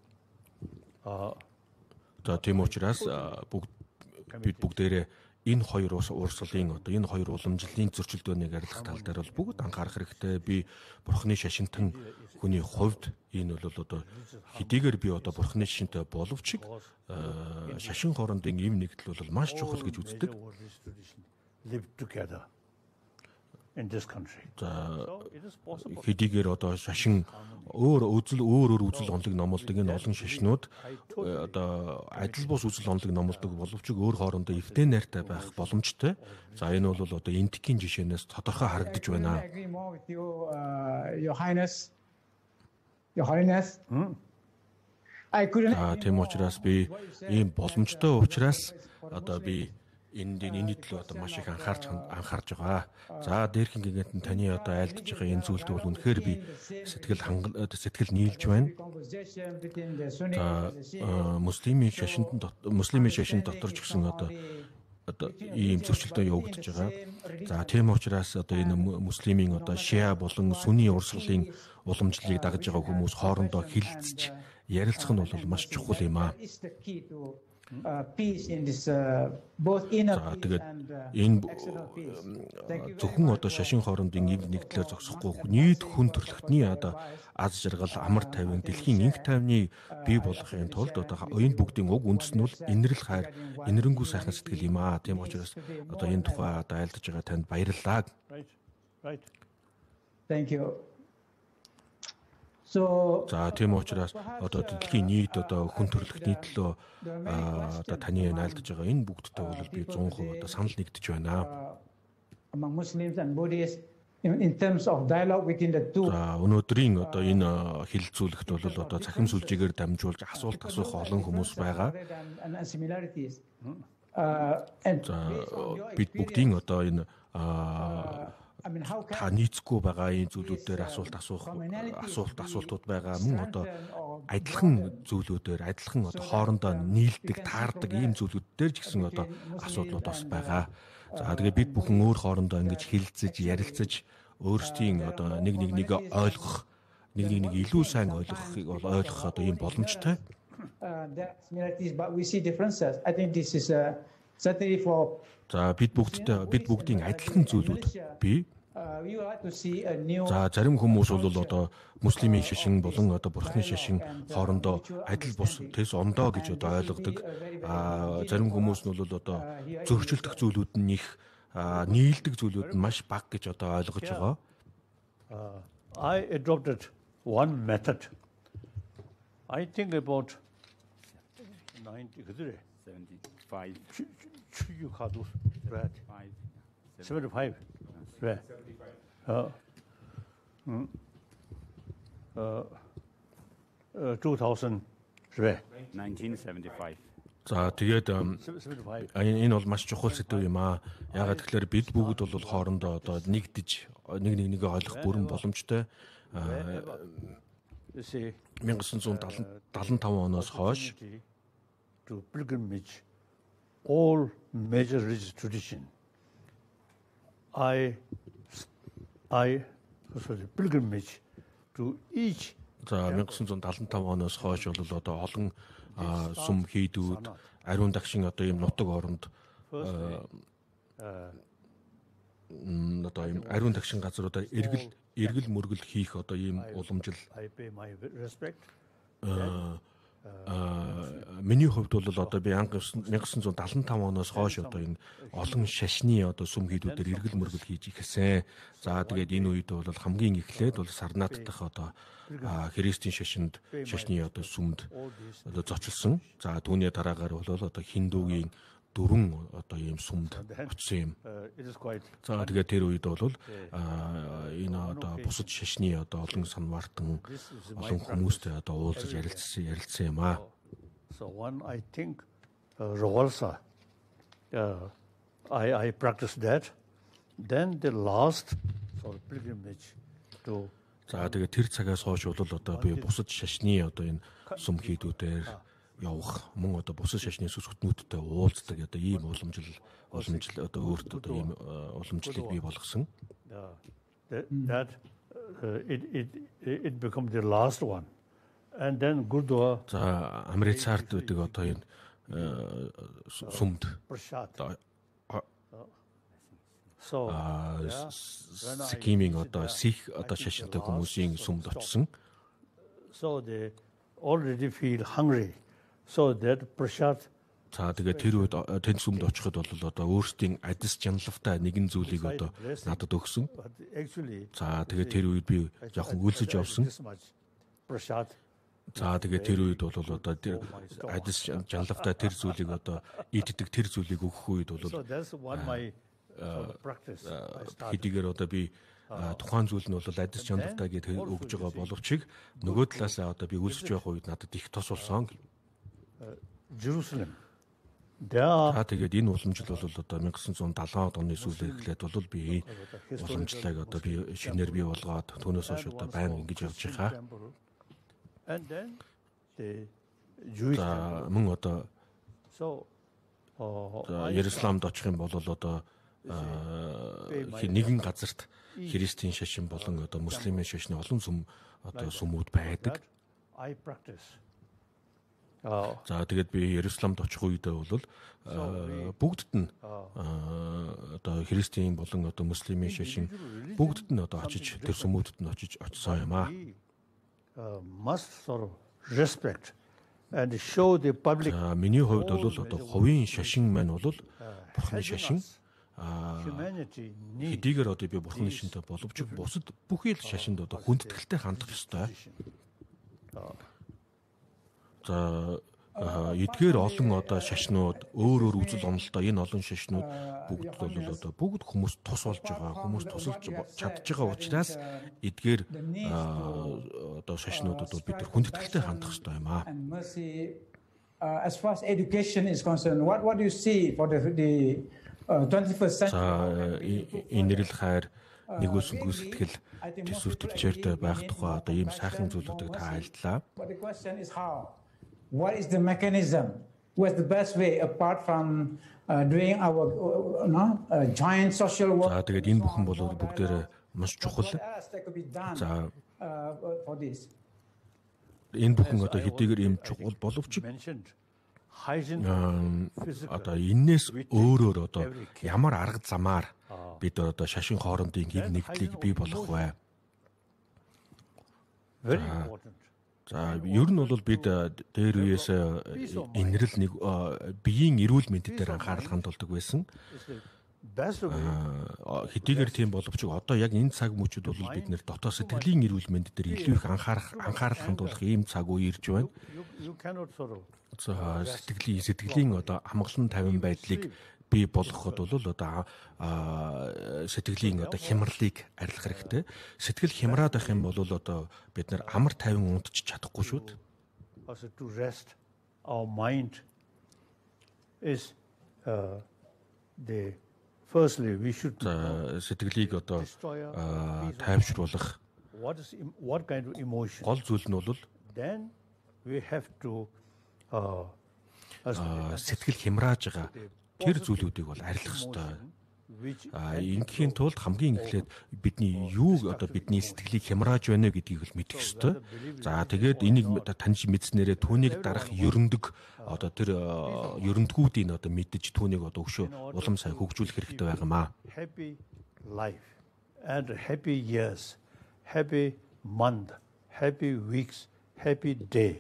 Тийм учраас бид бүгдээрээ энэ хоёр урсгалын одоо энэ хоёр уламжлалын зөрчилдөөнийг арилгах тал дээр бол бүгд анхаарах хэрэгтэй. Би бурхны шашинтан хүний хувьд энэ бол одоо хэдийгээр би одоо бурхны шашинтай боловч шашин хоорондын ийм нэгдэл бол маш чухал гэж үздэг. Live together in this country. Хэдийгээр одоо шашин өөр үзэл онолыг номлодог энэ олон шашнууд одоо адил бус үзэл онолыг номлодог боловч өөр хоорондоо эвдээ найртай байх боломжтой. За энэ бол одоо энтхийн жишээнээс тодорхой харагдаж байна. Тийм учраас би ийм боломжтой учраас одоо би энэ төлөө одоо маш их анхаарж байгаа. За дээрх ингээд таны одоо айлдж байгаа энэ зүйлд бол үнэхээр би сэтгэл нийлж байна. Муслимын шашин дотор ч гэсэн одоо ийм зөрчилдөө явагдаж байгаа. За тийм учраас одоо энэ муслимын одоо шиа болон сүний урсгалын уламжлалыг дагаж байгаа хүмүүс хоорондоо хилцэж ярилцах нь бол маш чухал юм аа. Peace in this both inner peace and external peace. Зөвхөн одоо шашин хоорондын нэгдлээр зогсохгүй нийт хүн төрөлхтний одоо аз жаргал амар тайван дэлхийн инх тайвныг бий болгохын тулд одоо энэ бүгдийн уг үндэс нь бол инэрл хайр, инэрэнгүү сайхан сэтгэл юм аа. Тийм учраас одоо энэ тухай одоо айлдж байгаа танд баярлалаа. Right. Thank you. За тийм учраас одоо дэлхийн нийт одоо хүн төрөлхтний төлөө одоо таны айлдж байгаа энэ бүгдтэй бол би 100% одоо санал нэгдэж байна. Among Muslims and Buddhists in terms of dialogue within the two. Өнөөдрийн одоо энэ хилцүүлэгт бол одоо цахим сүлжээгээр дамжуулж асуулт асуух олон хүмүүс байгаа. Бид бүгдийн одоо энэ та нийцгүй байгаа энэ зүйлүүдээр асуултууд байгаа мөн одоо адилхан зүйлүүдээр адилхан одоо хоорондоо нийлдэг, таардаг ийм зүйлүүд дээр ч гэсэн одоо асуудлууд бас байгаа. За тэгээ бид бүхэн өөр хоорондоо ингэж хилцэж, ярилцаж өөрсдийн одоо нэг ойлгох, нэг илүү сайн ойлгохыг ойлгох одоо ийм боломжтой. За бид бүгдийн адилхан зүйлүүд бий. За зарим хүмүүс бол одоо муслимын шашин болон одоо бурхны шашин хоорондоо адил бус тэс ондоо гэж одоо ойлгодог. Зарим хүмүүс нь бол одоо зөрчилдөх зүйлүүд нь их, нийлдэг зүйлүүд нь маш бага гэж одоо ойлгож байгаа. I adopted one method. I think about 75. You had right. 75. Right. 2000. Right. 1975. За тэгээд энэ бол маш чухал сэдв юм аа. Ягаад гэвэл бид бүгд бол хоорондоо одоо нэгдэж нэгээ ойлгох бүрэн боломжтой. 1975 оноос хойш to pilgrimage all major religious tradition. I pilgrimage to each. За 1975 оноос хойш бол одоо олон сүм хийдүүд, ариун дагшин одоо ийм нутаг оронд одоо ийм ариун дагшин газруудаар эргэл мөргөл хийх одоо ийм уламжил. Миний хувьд бол одоо би 1975 оноос хойш одоо энэ олон шашны одоо сүм хийдүүдээр эргэл мөргөл хийж ихсэн. За тэгээд энэ үед бол хамгийн эхлээд бол Сарнат дахь одоо христийн шашны одоо сүмд одоо зочилсон. За түүний дараагаар бол одоо хиндугийн 4 одоо ийм сумд очсон юм. За тэгээд тэр үед бол энэ одоо бусад шашны одоо олон санваартан олон хүмүүстэй одоо уулзаж ярилцсан юм аа. So one, I think, Revolsa, I practiced that. Then the last sort of pilgrimage to. За тэгээд тэр цагаас хойш бол одоо би бусад шашны одоо энэ сум хийдүүдээр явах мөн одоо бусад шашны сүсгтнүүдтэй уулздаг одоо ийм уламжил одоо өөрт одоо ийм уламжлалыг бий болгосон. That it become the last one. And then Gurdwara. За Амрицарт гэдэг одоо энэ сумд So Sikiming одоо Sikh одоо шашинтай хүмүүсийн сумд очсон. So they already feel hungry. So that prasad. За тэгээд тэр үед тэнд сумд очиход бол одоо өөрсдийн адис жаналвтай нэгэн зүйлийг одоо надад өгсөн. За тэгээд тэр үед би явхан үлсэж явсан. Prasad. За тэгээд тэр үед бол одоо тэр адис жаналвтай тэр зүйлийг одоо иддэг тэр зүйлийг өгөх үед бол хэдийгээр одоо би тухайн зүйл нь бол адис жаналвтай гэдээ өгж байгаа боловч нөгөө талаасаа одоо би үлсэж явах үед надад их тос болсон. Jerusalem. Тэгээд энэ уламжил бол одоо 1970-аад оны сүүлээр эхлээд бол би уламжлалыг одоо би шинээр бий болгоод түүнээс хойш одоо байнга ингэж явж байгаа. And then the Jewish мөн одоо Иерусалимд очих юм бол одоо нэгэн газарт христийн шашин болон одоо муслимын шашны олон сүмүүд байдаг. За тэгээд би Иерусалимд очих үедээ бол бүгдд нь одоо христийн болон одоо муслимын шашин бүгдд нь одоо очиж тэр сүмүүдэд нь очсон юм аа. Must sort of respect and show the public. Миний хувьд бол одоо хувийн шашин маань бол бурхны шашин. Хэдийгээр одоо би бурхны шинтэй боловч бусад бүхий л шашинд одоо хүндэтгэлтэй хандах ёстой. За эдгээр олон одоо шашнууд өөр үзэл онолтой энэ олон шашнууд бүгд бол одоо бүгд хүмүүс тус болж байгаа хүмүүс тусалж чадж байгаа учраас эдгээр одоо шашнуудад бол бид нар хүндэтгэлтэй хандах хэрэгтэй юм аа. As far as education is concerned, what do you see for the 21st century? Инэрл хайр нэгүүлсэн гүйцэтгэл төсвөр төвчээртэй байх тухай одоо ийм сайхан зүйлүүдийг та айлдлаа. But the question is how? What is the mechanism? What's the best way apart from doing our joint social work? За тэгээд энэ бүхэн бол бүгдээр маш чухал. За энэ бүхэн одоо хэдийгээр ийм чухал боловч одоо энээс өөрөөр одоо ямар арга замаар бид одоо шашин хоорондын гэр нэгдлийг бий болгох вэ? За ер нь бол бид дээр үеэс инэрл нэг биеийн эрүүл мэнд дээр анхаарал хандуулдаг байсан. Хэдийгээр тийм боловч одоо яг энэ цаг мөчид бол бид нэр дотоод сэтгэлийн эрүүл мэнд дээр илүү их анхаарал хандуулах ийм цаг үе ирж байна. За сэтгэлийн одоо амгалан тавин байдлыг бий болгоход бол одоо сэтгэлийн одоо хямралыг арилгах хэрэгтэй. Сэтгэл хямраад байх юм бол одоо бид нар амар тайван унтж чадахгүй шүү дээ. Also to rest our mind is the firstly we should сэтгэлийг одоо тайвшруулах what kind of emotion гол зүйл нь бол then we have to сэтгэл хямрааж байгаа тэр зүйлүүдийг бол арилгах ёстой. Ингийн тулд хамгийн эхлээд бидний юу одоо бидний сэтгэлийг хямрааж байна гэдгийг л мэдэх ёстой. За тэгээд энийг таньж мэдснээрээ түүнийг дарах ерөндөг одоо тэр ерөндгүүдийг одоо мэдэж түүнийг одоо өшөө улам сайн хөгжүүлэх хэрэгтэй байгаамаа. Happy life and happy years, happy month, happy weeks, happy day.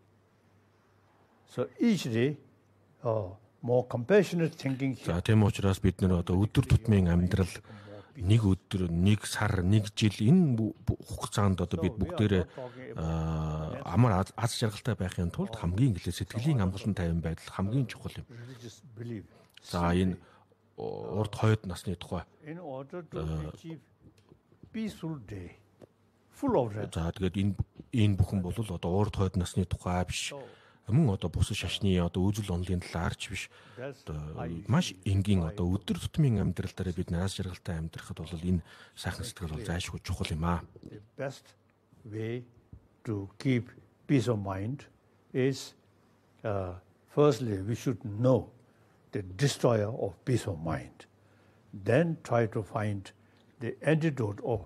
So each day more compassionate thinking. За тийм учраас бид нэр одоо өдөр тутмын амьдрал нэг өдөр, нэг сар, нэг жил энэ хугацаанд одоо бид бүгдээрээ амар аз жаргалтай байхын тулд хамгийн эхлээд сэтгэлийн амгалан тайван байдал хамгийн чухал юм. За энэ урд хойд насны тухай. In order to achieve peaceful day, full of red. За тэгээд энэ бүхэн бол одоо урд хойд насны тухай биш. Мөн одоо бус шашны одоо үзэл онолын талаарч биш. Одоо маш энгийн одоо өдөр тутмын амьдрал дээр бид нааш жаргалтай амьдрахад бол энэ сайхан сэтгэл бол зайлшгүй чухал юм аа. The best way to keep peace of mind is firstly we should know the destroyer of peace of mind. Then try to find the antidote of.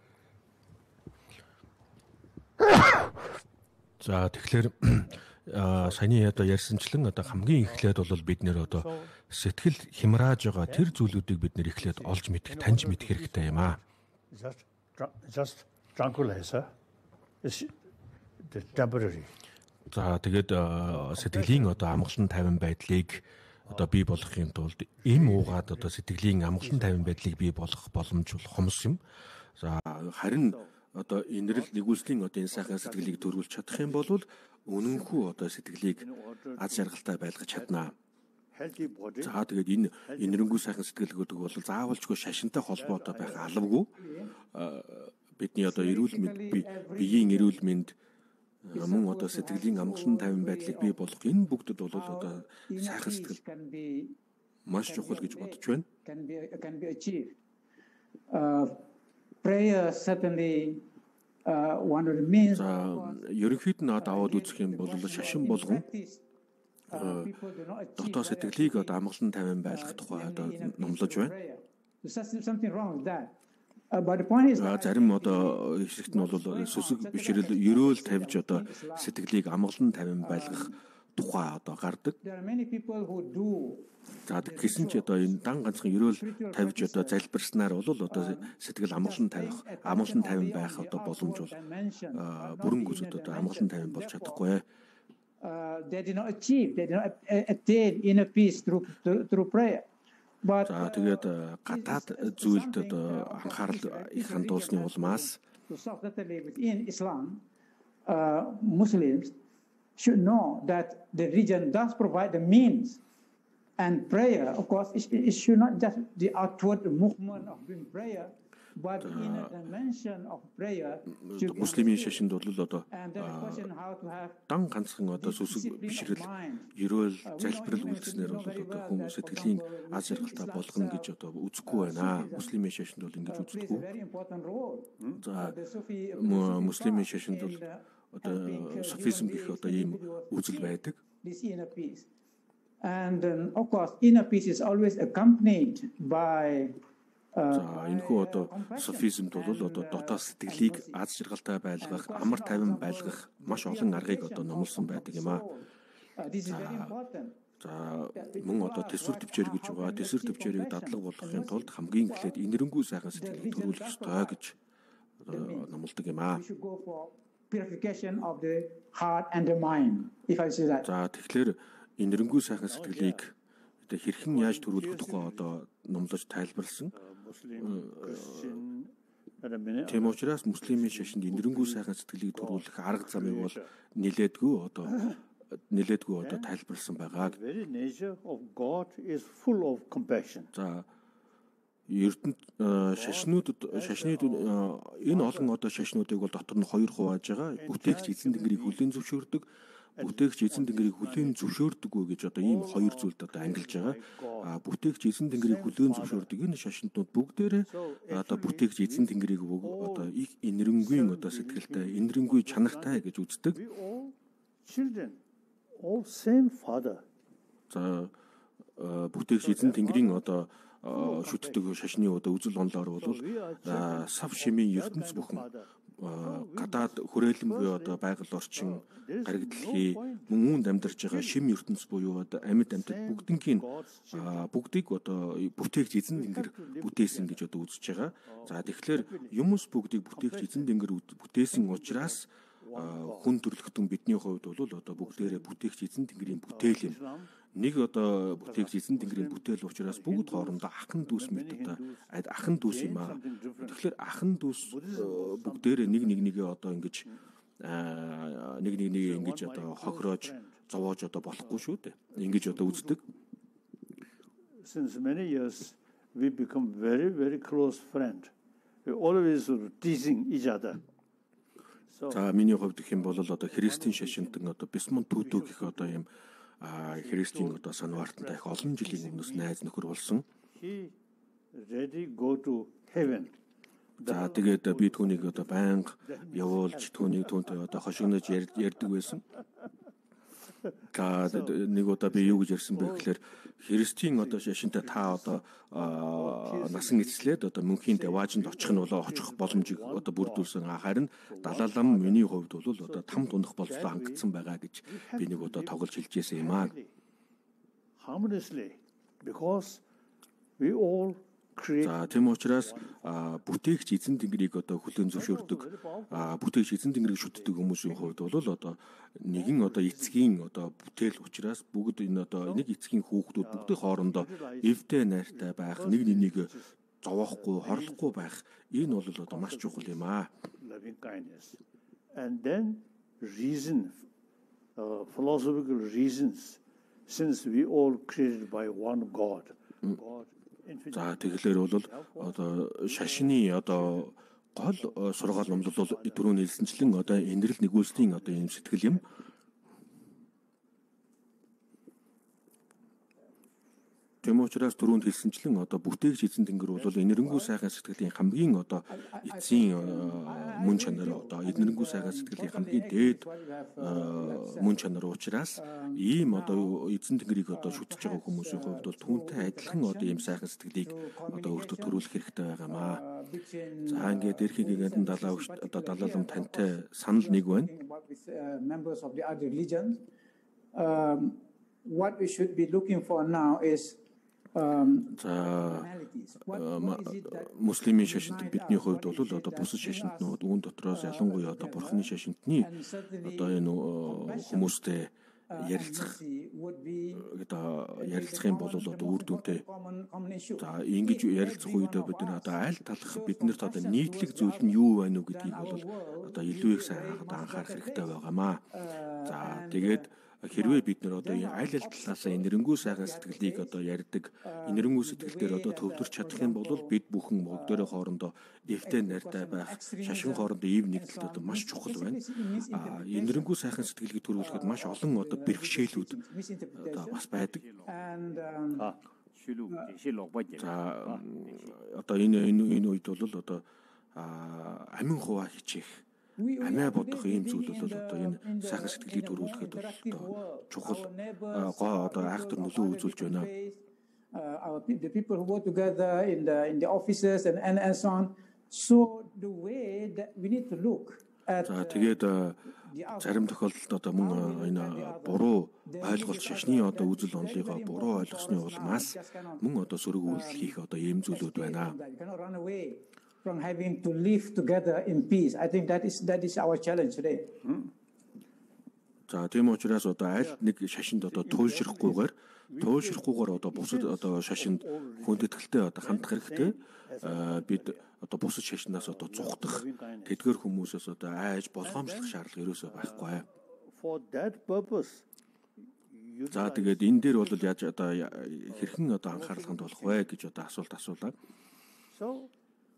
За тэгэхээр саяны одоо ярьсанчлан одоо хамгийн эхлээд бол бид нэр одоо сэтгэл хямрааж байгаа тэр зүйлүүдийг бид нэр эхлээд олж мэдэх, таньж мэдэх хэрэгтэй юм аа. Just tranquilizer is the temporary. За тэгээд сэтгэлийн одоо амгалан тайван байдлыг одоо бий болгохын тулд эм уугаад одоо сэтгэлийн амгалан тайван байдлыг бий болгох боломж бол хомс юм. За харин одоо инэрл нэгүслийн одоо энэ сайхан сэтгэлийг төрүүлж чадах юм бол үнэнхүү одоо сэтгэлийг аз жаргалтай байлгаж чаднаа. За тэгээд энэ инэрэнгүй сайхан сэтгэл гэдэг бол заавалжгүй шашинтай холбоотой байх алавгүй. Бидний одоо эрүүл мэнд биеийн эрүүл мэнд мөн одоо сэтгэлийн амгалан тайван байдлыг бий болгох энэ бүгдэд бол одоо сайхан сэтгэл маш чухал гэж бодож байна. Prayer certainly one of the means. Ерөнхийд нь аваад үзэх юм бол шашин болгон дотоод сэтгэлийг одоо амгалан тайван байлгах тухай одоо номлож байна. Something wrong with that. Зарим одоо хэсэгт нь бол сүсэг бишрэл ерөөл тавьж одоо сэтгэлийг амгалан тайван байлгах тухай одоо гардаг. За гэсэн ч одоо энэ дан ганцхан ерөөл тавьж одоо залбирснаар бол одоо сэтгэл амгалан тайван байх одоо боломж бол бүрэн гүйцэд одоо амгалан тайван болж чадахгүй. They did not attain inner peace through prayer. За тэгээд гадаад зүйлд одоо анхаарал их хандуулсны улмаас within Islam, Muslims should know that the religion does provide the means, and prayer, of course, it should not just the outward movement of doing prayer, but the inner dimension of prayer. Муслимийн шашинд бол одоо дан ганцхан одоо сүсэг бишрэл ерөөл залбирал үйлдэснээр бол одоо хүн сэтгэлийн аз жаргалтай болгоно гэж одоо үзэхгүй байна. Муслимийн шашинд бол ингэж үздэг. За муслимийн шашинд бол одоо софизм гэх одоо ийм үзэл байдаг. And of course, inner peace is always accompanied by За энэ хүү одоо софизмд бол одоо дотоод сэтгэлийг аз жаргалтай байлгах, амар тайван байлгах маш олон аргыг одоо номлосон байдаг юм аа. За мөн одоо төсвөр төвчээр гэж байгаа. Төсвөр төвчээрийг дадлаг болгохын тулд хамгийн эхлээд инэрэнгүй сайхан сэтгэлийг төрүүлэх ёстой гэж номлодог юм аа. Purification of the heart and the mind, if I say that. За тэгэхээр инэрэнгүй сайхан сэтгэлийг одоо хэрхэн яаж төрүүлэх тухай одоо номлож тайлбарласан. Тийм учраас муслимийн шашинд инэрэнгүй сайхан сэтгэлийг төрүүлэх арга замыг бол нилээдгүй одоо тайлбарласан байгаа. Very nature of God is full of compassion. За эрдэнэ шашнууд энэ олон одоо шашнуудыг бол дотор нь хоёр хувааж байгаа. Бүтээгч эзэн тэнгэрийг хүлээн зөвшөөрдөг. Бүтээгч эзэн тэнгэрийг хүлээн зөвшөөрдөггүй гэж одоо ийм хоёр зүйлд одоо ангилж байгаа. Бүтээгч эзэн тэнгэрийг хүлээн зөвшөөрдөг энэ шашинтнууд бүгдээрээ одоо бүтээгч эзэн тэнгэрийг одоо их инэрэнгүй одоо сэтгэлтэй, инэрэнгүй чанартай гэж үздэг. Children all same father. За бүтээгч эзэн тэнгэрийн одоо шүтдэг шашны одоо үзэл онолоор бол сав шимийн ертөнц бүхэн гадаад хүрээлэн буюу одоо байгаль орчин гаригдлахий мөн үүнд амьдарч байгаа шим ертөнц буюу одоо амьд амьтад бүгдийг одоо бүтээгч эзэн тэнгэр бүтээсэн гэж одоо үзэж байгаа. За тэгэхээр юмс бүгдийг бүтээгч эзэн тэнгэр бүтээсэн учраас хүн төрлөختөн бидний хувьд бол одоо бүгдээрээ бүтээгч эзэн тэнгэрийн бүтээл юм. Нэг одоо бүтээгч эзэн тэнгэрийн бүтээл учраас бүгд хоорондоо ахын дүүс мэт одоо ахын дүүс юм аа. Тэгэхээр ахын дүүс бүгдээрээ нэгээ одоо ингэж ингэж одоо хохироож зовоож одоо болохгүй шүү дээ. Ингэж одоо үздэг. since many years, we become very, very close friend. We always teasing each other. За миний хувьд гэх юм бол одоо христийн шашинтан одоо Бисмон Туту гэх одоо юм христийн одоо санваартантай их олон жилийн өмнөөс найз нөхөр болсон. He ready go to heaven. За тэгээд би түүнийг одоо байнга явуулж түүнийг түүнтэй одоо хошигнож ярьдаг байсан. Нэг удаа би юу гэж ярьсан бэ гэхээр христийн одоо шашинтай та одоо насан эцлээд одоо мөнхийн даваажинд очих нь болоо очих боломжийг одоо бүрдүүлсэн. Харин далаалам миний хувьд бол одоо там тунах болцлоо хангацсан байгаа гэж би нэг удаа тоглож хэлжсэн юм аа. Harmlessly because we all За тийм учраас бүтээгч эзэн тэнгэрийг одоо хүлээн зөвшөөрдөг бүтээгч эзэн тэнгэрийг шүтдэг хүмүүсийн хувьд бол одоо нэгэн одоо эцгийн одоо бүтээл учраас бүгд энэ одоо нэг эцгийн хүүхдүүд бүгдийн хоорондоо эвтэй найртай байх, нэг нэгийг зовоохгүй, хорлохгүй байх энэ бол одоо маш чухал юм аа. And then reason, philosophical reasons, since we all created by one God. За тэгэхээр бол одоо шашны одоо гол сургаал номлол бол түрүүн хэлсэнчлэн одоо энэрл нэгүүлслийн одоо юм сэтгэл юм. Тэм учраас түрүүнд хэлсэнчлэн одоо бүтээгч эзэн тэнгэр бол энэрэнгүй сайхан сэтгэлийн хамгийн одоо эцсийн мөн чанар одоо энэрэнгүй сайхан сэтгэлийн хамгийн дээд мөн чанар учраас ийм одоо эзэн тэнгэрийг одоо шүтж байгаа хүмүүсийн хувьд бол түүнтэй адилхан одоо ийм сайхан сэтгэлийг одоо өөртөө төрүүлэх хэрэгтэй байгаамаа. За ингээд эрхийг гэнтэн далаалам тантай санал нэг байна. What we should be looking for now is муслимын шашинт бидний хувьд бол одоо бусад шашинтнууд үүн дотроос ялангуяа одоо бурхны шашинтны одоо энэ хүмүүстэй ярилцах юм бол одоо үр дүнтэй. За ингэж ярилцах үед бид нар одоо аль талах биднэрт одоо нийтлэг зүйл нь юу байна уу гэдгийг бол одоо илүү их сайн анхаарах хэрэгтэй байгаамаа. За тэгээд хэрвээ бид нар одоо аль талаас энэрэнгүй сайхан сэтгэлийг одоо ярьдаг, энэрэнгүй сэтгэлдэр одоо төвлөрч чадах юм бол бид бүхэн бүгдээрээ хоорондоо эвтэй найртай байх, шашин хоорондоо ив нэгдэлт одоо маш чухал байна. Энэрэнгүй сайхан сэтгэлийг төрүүлэхэд маш олон одоо бэрхшээлүүд одоо бас байдаг. За одоо энэ үед бол одоо амин хуваа хичээх амиа бодох ийм зүйл бол одоо энэ сайхан сэтгэлийг төрүүлэхэд бол одоо чухал одоо айхтар нөлөө үзүүлж байна. The people who work together in the offices and so on. So the way that we need to look at тэгээд зарим тохиолдолд одоо мөн энэ буруу ойлголт шашны одоо үзэл онолыгоо буруу ойлгосны улмаас мөн одоо сөрөг үйлдэл хийх одоо ийм зүйлүүд байна. From having to live together in peace. I think that is our challenge today. За тийм учраас одоо аль нэг шашинд одоо туйлшрахгүйгээр одоо бусад одоо шашинд хүндэтгэлтэй одоо хандах хэрэгтэй. Бид одоо бусад шашнаас одоо зугтах тэдгэр хүмүүсээс одоо айж болгоомжлох шаардлага ерөөсөө байхгүй. For that purpose. За тэгээд энэ дээр бол яаж одоо хэрхэн одоо анхаарал хандуулах вэ гэж одоо асуулт асуулаа. So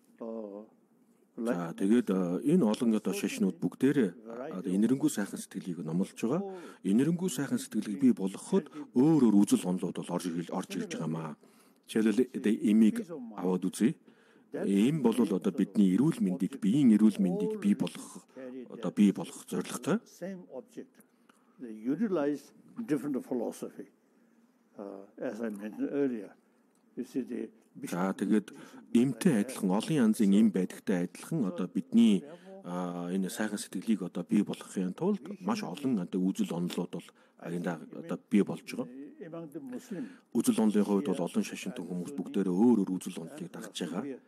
За тэгээд энэ олон одоо шашнууд бүгдээрээ одоо энэрэнгүй сайхан сэтгэлийг номлож байгаа. Энэрэнгүй сайхан сэтгэлийг бий болгоход өөр үзэл онолууд бол орж ирж байгаамаа. Жишээлбэл эмийг аваад үзье. Эм бол одоо бидний эрүүл мэндийг, биеийн эрүүл мэндийг бий болгох зорилготой. Same object. They utilize different philosophy. As I mentioned earlier. За тэгээд эмтэй адилхан олон янзын эм байдагтай адилхан одоо бидний энэ сайхан сэтгэлийг одоо бий болгохын тулд маш олон одоо үзэл онолууд бол агнда одоо бий болж байгаа. Үзэл онолын хувьд бол олон шашинтан хүмүүс бүгдээрээ өөр үзэл онолыг дагж байгаа.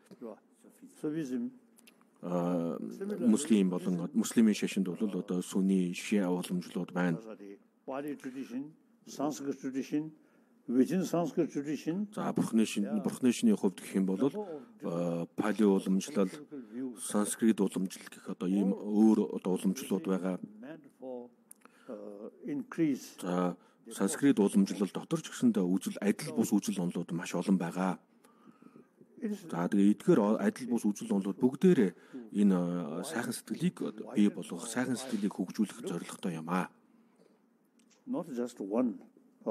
Муслим болон муслимын шашинд бол одоо сүний шиа уламжлууд байна. Sanskrit tradition. Within Sanskrit tradition, за бурхны шины хувьд гэх юм бол пали уламжлал, санскрит уламжлал гэх одоо ийм өөр одоо уламжлууд байгаа. Increase. За санскрит уламжлал дотор ч гэсэндээ үзэл адил бус үзэл онолууд маш олон байгаа. За тэгээ эдгээр адил бус үзэл онолууд бүгдээрээ энэ сайхан сэтгэлийг бий болгох, сайхан сэтгэлийг хөгжүүлэх зорилготой юм аа. Not just one.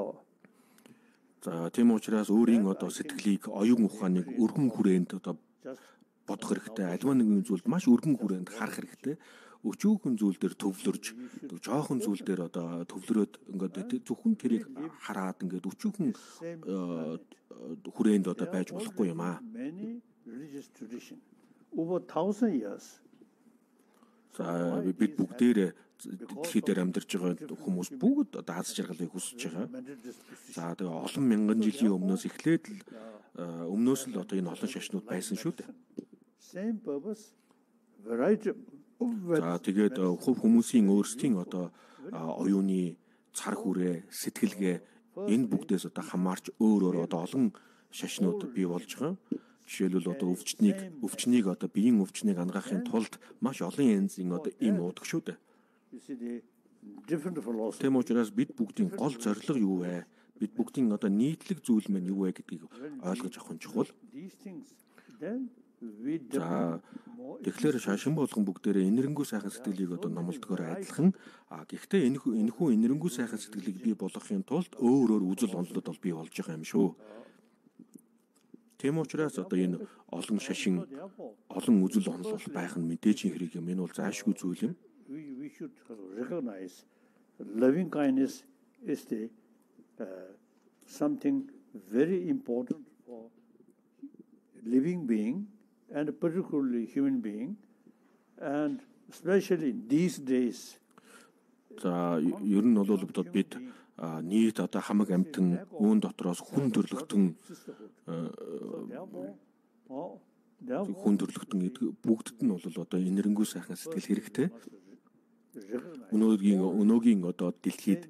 За тийм учраас өөрийн сэтгэлийг оюун ухааныг өргөн хүрээнд бодох хэрэгтэй. Альва нэгэн зүйлд маш өргөн хүрээнд харах хэрэгтэй. Өчүүхэн зүйл дээр төвлөрж, жоохон зүйл дээр төвлөрөөд ингээд зөвхөн тэрийг хараад ингээд өчүүхэн хүрээнд байж болохгүй юм аа. Over 1000 years. За бид бүгдээрээ дэлхий дээр амьдарч байгаа хүмүүс бүгд аз жаргалыг хүсэж байгаа. За тэгээ олон мянган жилийн өмнөөс эхлээд л өмнөөс л энэ олон шашнууд байсан шүү дээ. Same purpose, variety. За тэгээд хүмүүсийн өөрсдийн оюуны цар хүрээ, сэтгэлгээ энэ бүгдээс хамаарч өөр олон шашнууд бий болж байгаа. Жишээлбэл өвчнийг биеийн өвчнийг ангаахын тулд маш олон янзын им уудаг шүү дээ. Тийм учраас бид бүгдийн гол зорилго юу вэ? Бид бүгдийн нийтлэг зүйл маань юу вэ гэдгийг ойлгож авах нь чухал. За тэгэхээр шашин болгон бүгдээрээ инэрэнгүү сайхан сэтгэлийг номлодгоор адилхан. Гэхдээ энэхүү инэрэнгүү сайхан сэтгэлийг бий болгохын тулд өөр үзэл онолууд бол бий болж байгаа юм шүү. Тийм учраас энэ олон шашин, олон үзэл онол байх нь мэдээж хэрэг юм. Энэ бол заашгүй зүйл юм. We should recognize loving kindness is something very important for living being and particularly human being, and especially these days. За ер нь бол бид нийт хамаг амьтан үүн дотроос хүн төрлөختөн бүгдд нь бол инэрэнгүү сайхан сэтгэл хэрэгтэй. Өнөөгийн дэлхийд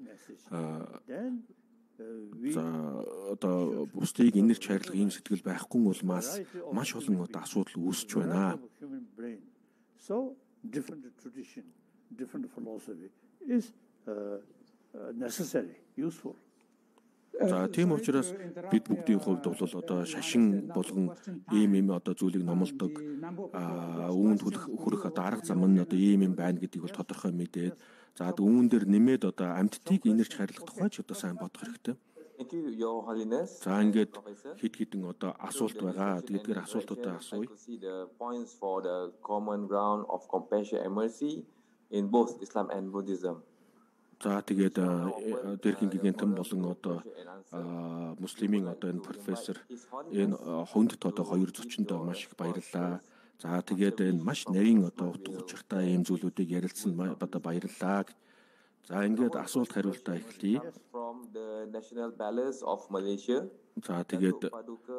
бусдыг инэрч хайрлах ийм сэтгэл байхгүй улмаас маш олон асуудал үүсэж байна. So different tradition, different philosophy is necessary, useful. За тийм учраас бид бүгдийн хувьд бол шашин болгон ийм зүйлийг номлодог, үүнд хүрэх арга зам нь ийм байна гэдгийг бол тодорхой мэдээд, за үүн дээр нэмээд амьтдыг инэрч хайрлах тухай ч сайн бодох хэрэгтэй. За ингээд хэд хэдэн асуулт байгаа. Тэдгээр асуултуудаа асууя. Points for the common ground of compassion and mercy in both Islam and Buddhism. За тэгээд дэрхэн гигантэн болон муслимын энэ профессор энэ хонд хоёр зочинд маш их баярлалаа. За тэгээд энэ маш нарийн утга учиртай ийм зүйлүүдийг ярилцсан баярлалаа. За ингээд асуулт хариултаа эхлэе. From the National Palace of Malaysia. За тэгээд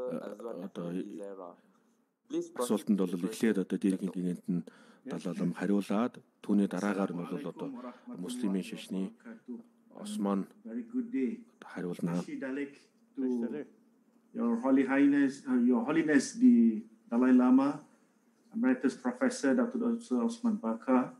асуултанд бол эхлээд дэрхэн гигантэн далаалам хариулаад түүний дараагаар нь бол муслимын шашны Осман хариулнаа. Your Holy Highness, Your Holiness the Dalai Lama, Emeritus Professor Dr. Osman Bakar.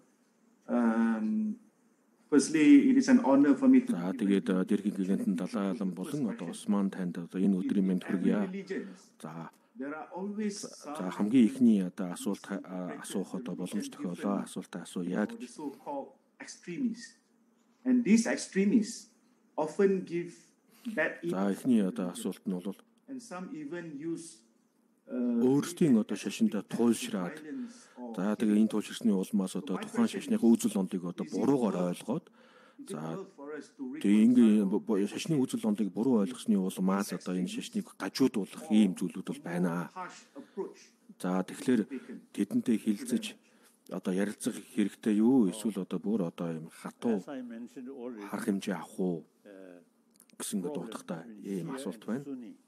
Firstly, it is an honor for me to. За тэгээд дэрхэн гигантэн далаалам болон Осман танд энэ өдрийн мэнд хүргье. За хамгийн ихний асуулт асуухад боломж тохиолоо. Асуултаа асууя гэж. And these extremists often give bad. За ихний асуулт нь бол and some even use өөрсдийн шашинд туйлшраад, за тэгээ энэ туйлширсны улмаас тухайн шашныхаа үзэл онолыг буруугаар ойлгоод, за тэгээ ингээ шашны үзэл онолыг буруу ойлгосны улмаас энэ шашныг гажуудуулах ийм зүйлүүд бол байна. За тэгэхээр тэдэнтэй хилцэж ярилцах хэрэгтэй юу? Эсвэл бүр ийм хатуу харах хэмжээ авах уу гэсэн дуудахтай ийм асуулт байна.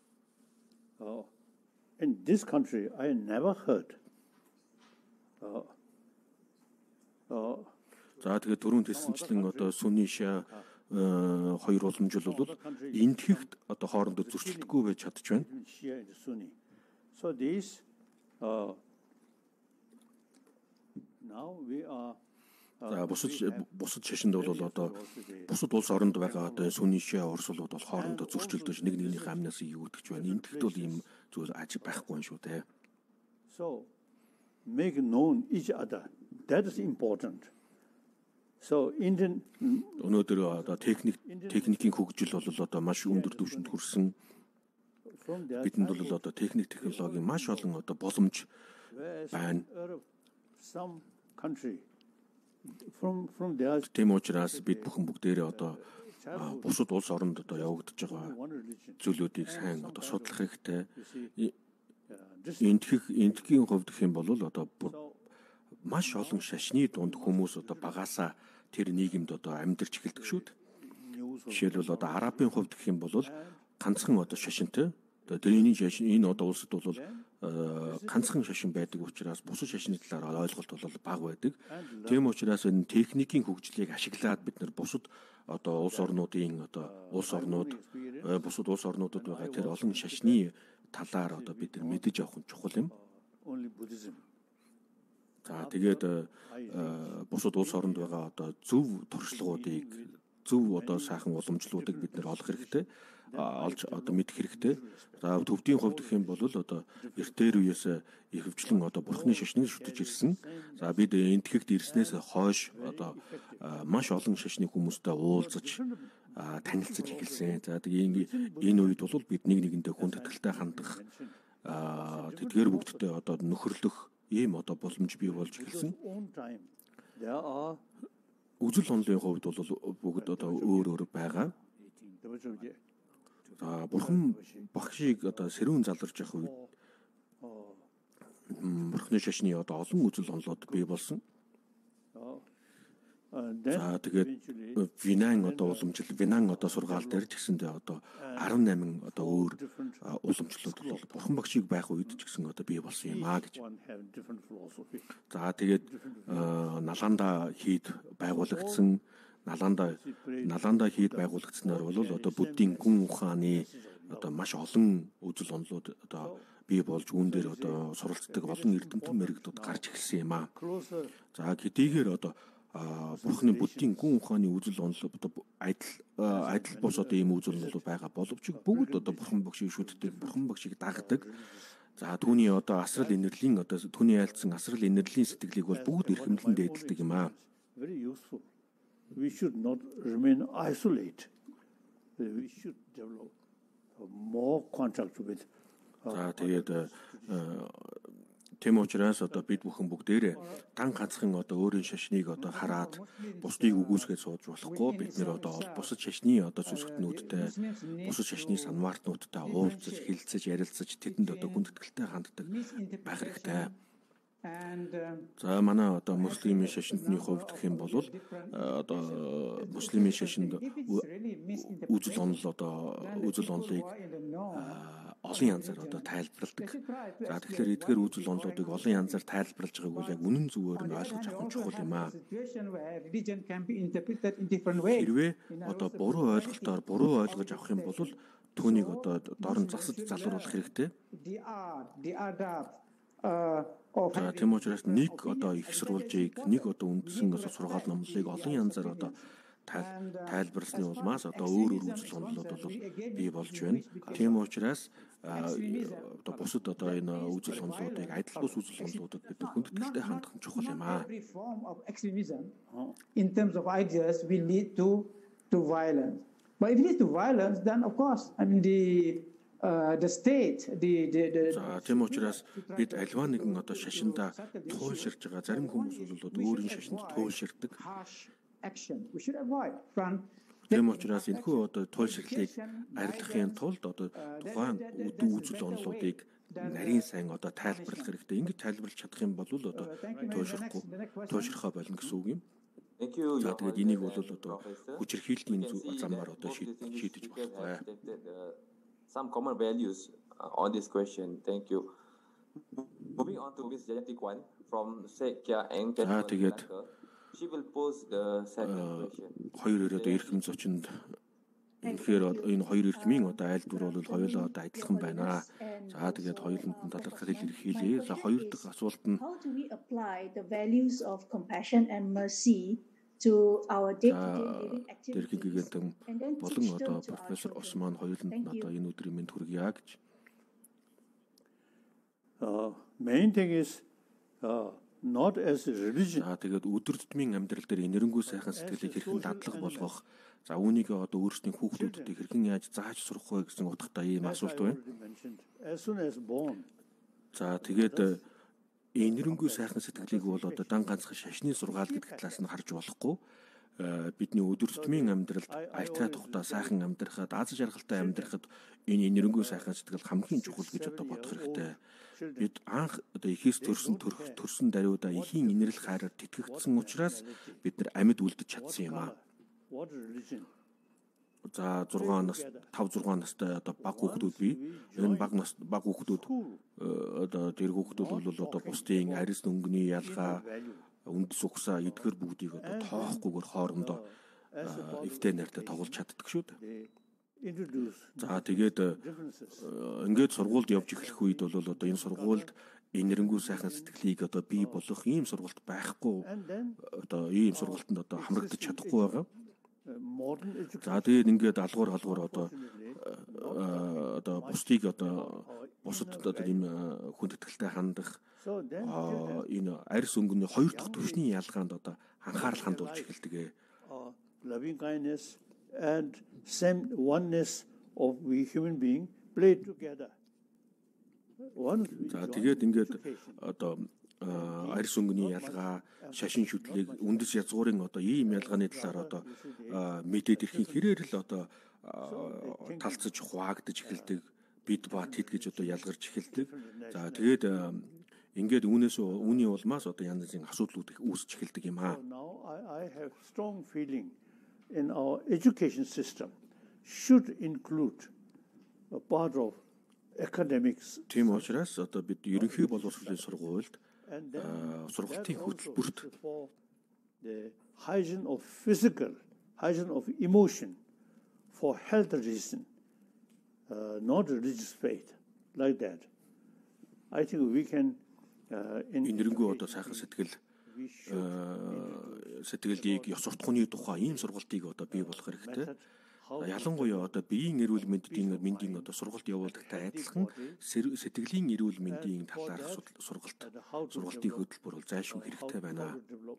In this country, I never heard. За тэгээд түрүүнд хэлсэнчлэн сүний шаа хоёр уламжил бол энтгэхт хоорондоо зөрчилдөггүй байж чадж байна. So these now we are За бусад шашинд бол одоо бусад улс оронд байгаа одоо Сүний шиа орсуулууд бол хоорондоо зөрчилдөж нэг нэгнийхээ амнаас ийгүүдгэж байна. Энд тэгт бол ийм зүйл байхгүй юм шүү те. So make known each other. That is important. So Indian өнөөдөр одоо техникийн хөгжил бол одоо маш өндөр түвшинд хүрсэн. Бидэнд бол одоо технологийн маш олон одоо боломж байна. Some country from their тийм учраас бид бүхэн бүгдээрээ одоо бусад улс оронд одоо явагдаж байгаа зүйлүүдийг сайн одоо судлах хэрэгтэй. Эндхийн хувьд гэх юм бол одоо маш олон шашны дунд хүмүүс одоо багасаа тэр нийгэмд одоо амьдарч эхэлдэг шүү дээ. Жишээлбэл одоо арабын хувьд гэх юм бол ганцхан одоо шашинтай. Тэрний шашин энэ одоо улсад бол ганцхан шашин байдаг учраас бусад шашны талаар ойлголт бол бага байдаг. Тийм учраас энэ техникийн хөгжлийг ашиглаад бид нар бусад одоо улс орнуудын одоо бусад улс орнуудад байгаа тэр олон шашны талаар одоо бид нар мэдэж авах нь чухал юм. За тэгээд бусад улс оронд байгаа одоо зөв туршлагуудыг зөв одоо сайхан уламжлуудыг бид нар олох хэрэгтэй. Олж одоо мэдэх хэрэгтэй. За төвдийн хувьд гэх юм бол одоо эртээр үеэс ихэвчлэн одоо бурхны шашныг шүтэж ирсэн. За бид энтгэгт ирснээс хойш одоо маш олон шашны хүмүүстэй уулзаж танилцаж эхэлсэн. За тэгээ энэ үед бол бид нэг нэгэндээ хүндэтгэлтэй хандах тэдгээр бүгдтэй одоо нөхөрлөх ийм одоо боломж бий болж эхэлсэн. Үзэл онолын хувьд бол бүгд одоо өөр байгаа. За бурхан багшийг одоо сэрүүн заларж явах үед бурхны шашны одоо олон үзэл онолууд бий болсон. За тэгээд Винан одоо сургаал дээр ч гэсэндээ одоо 18 одоо өөр уламжлалууд бол бурхан багшийг байх үед ч гэсэн одоо бий болсон юм аа гэж. За тэгээд Наланда хийд байгуулагдсан Наланда хийд байгуулагдсанаар бол одоо буддийн гүн ухааны одоо маш олон үзэл онолууд одоо бий болж үүн дээр одоо суралцдаг олон эрдэмтэн мэрэгдүүд гарч ирсэн юм аа. За хэдийгээр одоо бурхны буддийн гүн ухааны үзэл онол адил бос одоо ийм үзэл онол байгаа боловч бүгд одоо бурхан багшийг шүтдэг, бурхан багшийг дагдаг. За түүний одоо асрал инэрлийн одоо түүний айлдсан асрал инэрлийн сэтгэлийг бол бүгд эрхэмлэн дээдэлдэг юм аа. Very useful. We should not remain isolated. We should develop more contact with. За тэгээд тийм учраас одоо бид бүхэн бүгдээрээ дан ганцхан одоо өөрийн шашныг одоо хараад бусдыг үгүйсгээд сууж болохгүй. Бид нэр одоо бусад шашны одоо зүсгтнүүдтэй, бусад шашны санваартнуудтай уулзаж, хэлэлцэж, ярилцаж тэдэнд одоо хүндэтгэлтэй ханддаг байх хэрэгтэй. За манай одоо муслимын шашинтны хувьд гэх юм бол одоо муслимын шашинд үзэл онолыг олон янзаар одоо тайлбарладаг. За тэгэхээр эдгээр үзэл онолуудыг олон янзаар тайлбарлаж байгааг бол яг үнэн зөвөөр нь ойлгож авах нь чухал юм аа. Хэрвээ одоо буруу ойлголтоор буруу ойлгож авах юм бол түүнийг одоо дорн засаж залруулах хэрэгтэй. Тийм учраас нэг одоо их сурвалжийг нэг одоо үндсэн сургаал номлолыг олон янзаар одоо тайлбарласны улмаас одоо өөр үзэл онолууд бол бий болж байна. Тийм учраас одоо бусад одоо энэ үзэл онолуудыг адил бус үзэл онолуудад бид хүндэтгэлтэй хандах нь чухал юм аа. In terms of ideas will lead to violence. But if it leads to violence, then of course, I mean the state тийм учраас бид альва нэгэн одоо шашинда туйлширж байгаа зарим хүмүүс бол өөрийн шашинд туйлширдаг. Тийм учраас энэхүү одоо туйлширлыг арилгахын тулд одоо тухайн үзэл онолуудыг нарийн сайн одоо тайлбарлах хэрэгтэй. Ингэж тайлбарлаж чадах юм бол одоо туйлширхаа болно гэсэн үг юм. За тэгээд энийг бол одоо хүчирхийлтийн замаар одоо шийдэж болохгүй. Some common values on this question. Thank you. Moving on to Ms. Jayantikwan from Sekya and she will pose the second question. Хоёр өрөөд эрхэм зочинд тэгэхээр энэ хоёр эрхмийн одоо айлдвар бол хоёулаа одоо адилхан байна. За тэгээд хоёуланд нь талархал илэрхийлье. За хоёр дахь асуулт нь how do we apply the values of compassion and mercy to our day-to-day living activities? And then болон teach одоо them to our профессор children. Осман хоёуланд нь одоо энэ өдрийн мэнд хүргье гэж. Main thing is not as a religion. За тэгээд өдөр тутмын амьдрал дээр энэрэнгүй сайхан сэтгэлийг хэрхэн дадлаг болгох, за үүнийгээ одоо өөрсдийн хүүхдүүдэд хэрхэн яаж зааж сурах вэ гэсэн утгатай ийм асуулт байна. As soon as born. За тэгээд энэрэнгүй сайхан сэтгэлийг бол одоо дан ганцхан шашны сургаал гэдэг талаас нь харж болохгүй. Бидний өдөр тутмын амьдралд альтраа тухта сайхан амьдрахад, аз жаргалтай амьдрахад энэ энэрэнгүй сайхан сэтгэл хамгийн чухал гэж одоо бодох хэрэгтэй. Бид анх одоо ихээс төрсөн даруйда ихийн инэрл хайраар тэтгэгдсэн учраас бид нар амьд үлдэж чадсан юм аа. За 6 нас 5-6 настай одоо баг хүүхдүүд бий. Энэ баг хүүхдүүд одоо тэр хүүхдүүд бол одоо бусдын арьс өнгөний ялгаа, үндэс угсаа эдгээр бүгдийг одоо тоохгүйгээр хоорондоо эвтэй найртай тоглож чаддаг шүү дээ. За тэгээд ингээд сургуульд явж эхлэх үед бол одоо энэ сургуульд энэрэнгүй сайхан сэтгэлийг одоо бий болгох ийм сургуульд байхгүй одоо ийм сургуультанд одоо хамрагдаж чадахгүй байгаа. За тэгээд ингээд алгуур одоо бусдыг одоо бусад одоо ийм хүндэтгэлтэй хандах энэ арьс өнгөний хоёр дахь түвшний ялгаанд одоо анхаарал хандуулж эхэлдэг. Loving kindness and same oneness of we human being play together. За тэгээд ингээд одоо арьс өнгөний ялгаа, шашин шүтлэг, үндэс язгуурын одоо ийм ялгааны талаар одоо мэдээд ирэхин хэрээр л одоо талцаж хуваагдаж эхэлдэг. Бид ба тэд гэж одоо ялгарч эхэлдэг. За тэгээд ингээд үүний улмаас одоо янз бүрийн асуудлууд их үүсч эхэлдэг юм аа. Now I have strong feeling in our education system should include a part of academics. Тийм учраас одоо бид ерөнхий боловсролын сургуульд сургалтын хөтөлбөрт the hygiene of physical, hygiene of emotion for health reason, not religious faith, like that. I think we can энэрэнгүй одоо сайхан сэтгэлийг ёс суртахууны тухай ийм сургалтыг одоо бий болгох хэрэгтэй. Ялангуяа одоо биеийн эрүүл мэндийн одоо сургалт явуулдагтай адилхан сэтгэлийн эрүүл мэндийн талаарх сургалтын хөтөлбөр бол зайлшгүй хэрэгтэй байна.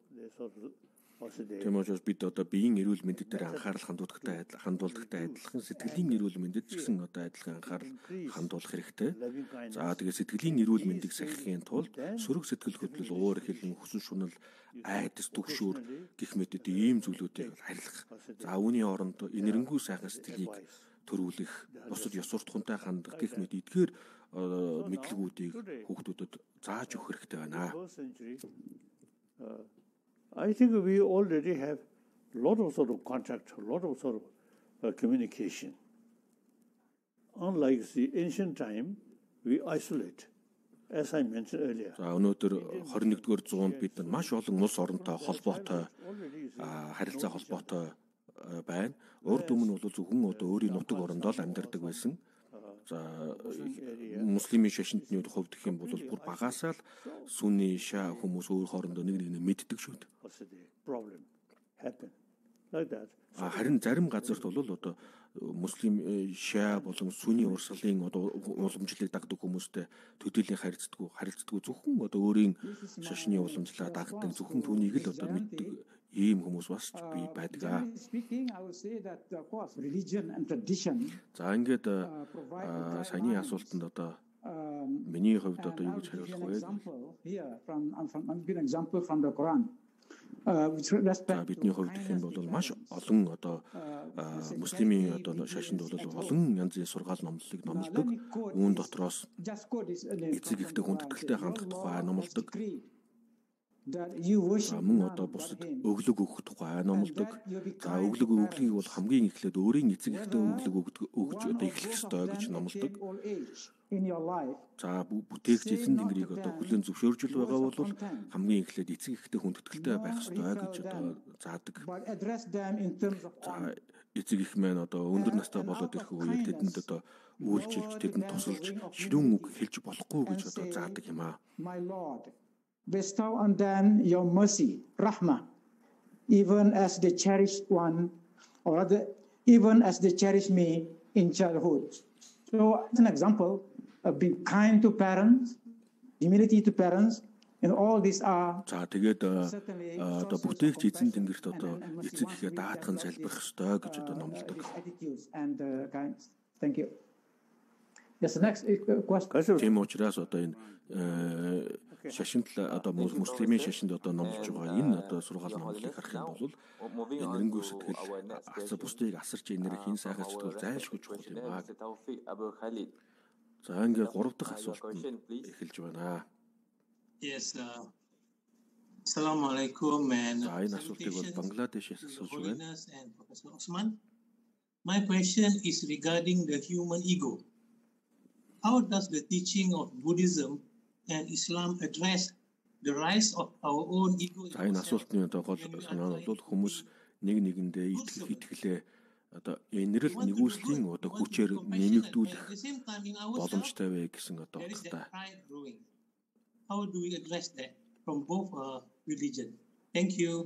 Тийм учраас бид одоо биеийн эрүүл мэндэд дээр анхаарал хандуулдагтай адилхан сэтгэлийн эрүүл мэндэд ч гэсэн одоо адилхан анхаарал хандуулах хэрэгтэй. За тэгээд сэтгэлийн эрүүл мэндийг сахихын тулд сөрөг сэтгэл хөдлөл, уур хэлэн, хүсэл шунал, айдас, түгшүүр гэх мэт ийм зүйлүүдийг харилцах. За үүний оронд энэрэнгүй сайхан сэтгэлийг төрүүлэх, бусад ёс суртахуунтай хандах гэх мэт эдгээр мэдлэгүүдийг хүүхдүүдэд зааж өгөх хэрэгтэй байна. I think we already have a lot of sort of contact, a lot of sort of communication. Unlike the ancient time, we isolate, as I mentioned earlier. За өнөөдөр 21-р зуунд бид маш олон улс оронтой холбоотой харилцаа холбоотой байна. Урд өмнө бол зөвхөн одоо өөрийн нутаг орондоо л амьдардаг байсан. За муслимын шашинтны хувьд гэх юм бол бүр багасаа л сүнний шаа хүмүүс өөр хоорондоо нэг мэддэг шүү дээ. Харин зарим газарт бол одоо муслим шаа болон сүнний урсгалын одоо уламжлалыг дагдаг хүмүүстэй төдийлөн харилцдаг зөвхөн одоо өөрийн шашны уламжлалаа дагдаг зөвхөн түүнийг л одоо мэддэг ийм хүмүүс бас бий байдаг. За ингээд саяны асуултанд одоо миний хувьд одоо юу гэж хариулах вэ? Бидний хувьд гэх юм бол маш олон одоо муслимын одоо шашинд бол олон янзын сургаал номлолыг номлодог. Үүн дотроос эцэг ихтэй хүндэтгэлтэй хандах тухай номлодог. Мөн одоо бусад өглөг өгөх тухай номлодог. За өглөгийг бол хамгийн эхлээд өөрийн эцэг ихтэй өглөг өгж одоо эхлэх ёстой гэж номлодог. За бүтээгч эзэн тэнгэрийг одоо хүлээн зөвшөөрж байгаа бол хамгийн эхлээд эцэг ихтэй хүндэтгэлтэй байх ёстой гэж одоо заадаг. За эцэг их маань одоо өндөр настай болоод ирэх үеэр тэдэнд одоо үйлчилж тэдэнд тусалж ширүүн үг хэлж болохгүй гэж одоо заадаг юм аа. My Lord, bestow on them your mercy, rahmah, even as they cherished one, or rather, even as they cherished me in childhood. So, as an example, be kind to parents, humility to parents, and all these are. За тэгээд одоо бүтээгч эзэн тэнгэрт одоо эцэг ихээ даатхан залбирах ёстой гэж одоо номлодог. And thank you. Yes, next question. Тийм учраас одоо энэ шашинд одоо муслимын шашинд одоо номлож байгаа энэ одоо сургаал номлолыг харах юм бол энэрэнгүй сэтгэл бусдыг асарч энэрх энэ сайхан сэтгэл зайлшгүй чухал юм аа. За ингээд 3 дахь асуулт эхэлж байна. Yes, Assalamu alaikum and Bangladesh's and Professor Osman. My question is regarding the human ego. How does the teaching of Buddhism and Islam address the rise of our own ego? Энэ асуултны одоо гол санаа нь бол хүмүүс нэг нэгэндээ итгэлээ одоо энэрл нэгүслийн одоо хүчээр нэмэгдүүлэх боломжтой вэ гэсэн одоо утгатай. How do we address that from both religion? Thank you.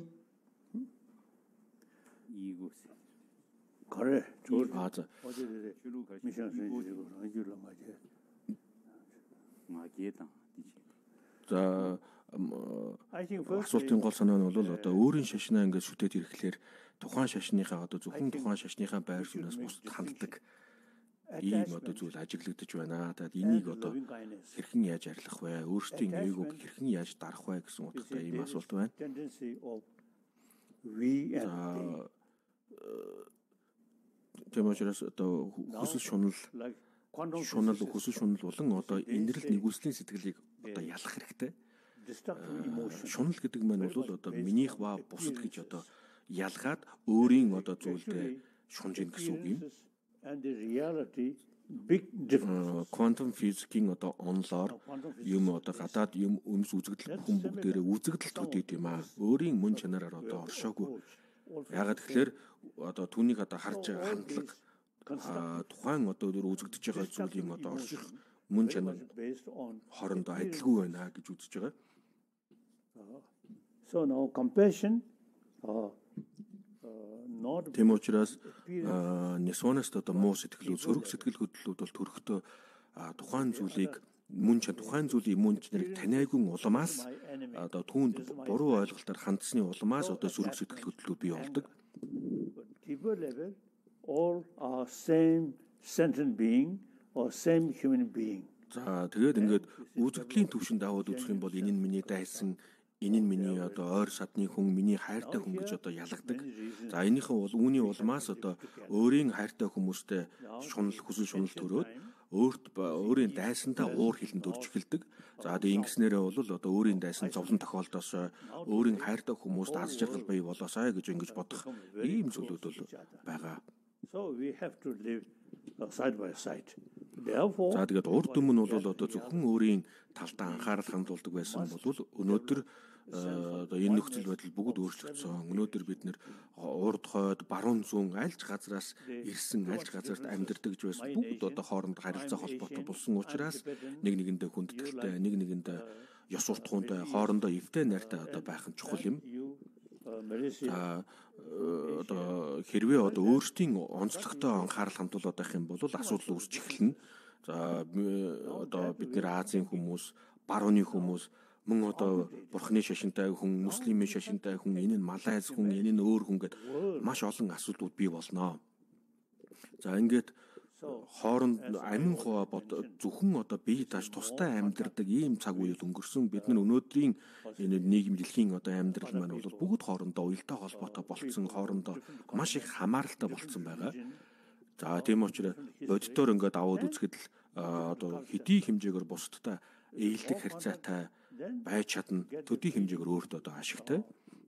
За асуултын гол санаа нь бол одоо өөрийн шашнаа ингээд шүтээд ирэхлээр тухайн шашныхаа одоо зөвхөн тухайн шашныхаа байр сууриас бусдад ханддаг ийм одоо зүйл ажиглагдаж байна. Тэгээд энийг одоо хэрхэн яаж арилгах вэ? Өөрсдийн ээгүүг хэрхэн яаж дарах вэ гэсэн утгатай ийм асуулт байна. Тэмээжээс одоо хүсэл шунал болон одоо энэрл нэгүслийн сэтгэлийг одоо ялах хэрэгтэй. Шунал гэдэг маань бол одоо минийх ба бусад гэж одоо ялгаад өөрийн одоо зүйлдээ шунж ийн гэсэн үг юм. And the reality big difference. Quantum physics-ийн одоо онлоор юм одоо гадаад юм өмс үзэгдэл бүхэн бүгдээрээ үзэгдэл төдийд юм аа. Өөрийн мөн чанараар одоо оршоогүй. Ягаад тэгэхээр одоо түүнийг одоо харж байгаа хандлага тухайн одоо үзэгдэж байгаа зүйлийн одоо орших мөн чанар хоорондоо адилгүй байна гэж үзэж байгаа. So now compassion тийм учраас нисванаас одоо муу сэтгэлүүд, сөрөг сэтгэл хөдлөлүүд бол төрөхдөө тухайн зүйлийг тухайн зүйлийн мөн чанарыг таниагүй уламаас одоо түүнд буруу ойлголтоор хандсны уламаас одоо сөрөг сэтгэл хөдлөлүүд бий болдог. Deeper level, all are same sentient being or same human being. За тэгээд ингээд үзэгдлийн түвшинд аваад үзэх юм бол энэ нь миний дайсан, энэ нь миний одоо ойр садны хүн, миний хайртай хүн гэж одоо ялгадаг. За энийхэн бол үүний улмаас одоо өөрийн хайртай хүмүүстэй хүсэл шунал төрөөд өөрийн дайсантаа уур хилэнд өрж эхэлдэг. За тэгээд ингэснээрээ бол одоо өөрийн дайсан зовлон тохиолдосоо өөрийн хайртай хүмүүст аз жаргал бий болоосаа гэж ингэж бодох ийм зүйлүүд бол байгаа. So we have to live side by side. Therefore, за тэгээд урд өмнө бол одоо зөвхөн өөрийн талдаа анхаарал хандуулдаг байсан бол өнөөдөр одоо энэ нөхцөл байдал бүгд өөрчлөгдсөн. Өнөөдөр бид нэр урд хойд баруун зүүн альж газраас ирсэн альж газарт амьдардаг гэж байсан. Бүгд одоо хооронд харилцаа холбоотой болсон учраас нэг нэгэндээ хүндэтгэлтэй, нэг нэгэндээ ёс суртахуунтай, хоорондоо эвтэй найртай одоо байх нь чухал юм. Одоо хэрвээ одоо өөрсдийн онцлогтой анхаарал хандуулаад байх юм бол асуудал үүсч эхэлнэ. За одоо бид нэр Азийн хүмүүс, барууны хүмүүс, мөн одоо бурхны шашинтай хүн, муслимын шашинтай хүн, энэ нь малайз хүн, энэ нь өөр хүн гэдэг маш олон асуудлууд бий болно. За ингээд хооронд амин хуваа зөвхөн одоо бие тааш тустай амьдардаг ийм цаг үед өнгөрсөн. Бид нар өнөөдрийн энэ нийгэм дэлхийн одоо амьдрал маань бол бүгд хоорондоо уялдаа холбоотой болцсон, хоорондоо маш их хамааралтай болцсон байгаа. За тийм учраас бодитоор ингээд аваад үзэхэд л одоо хэдий хэмжээгээр бусдтай ээлдэг харьцаатай байж чадна. Төдий хэмжээгээр өөртөө одоо ашигтай.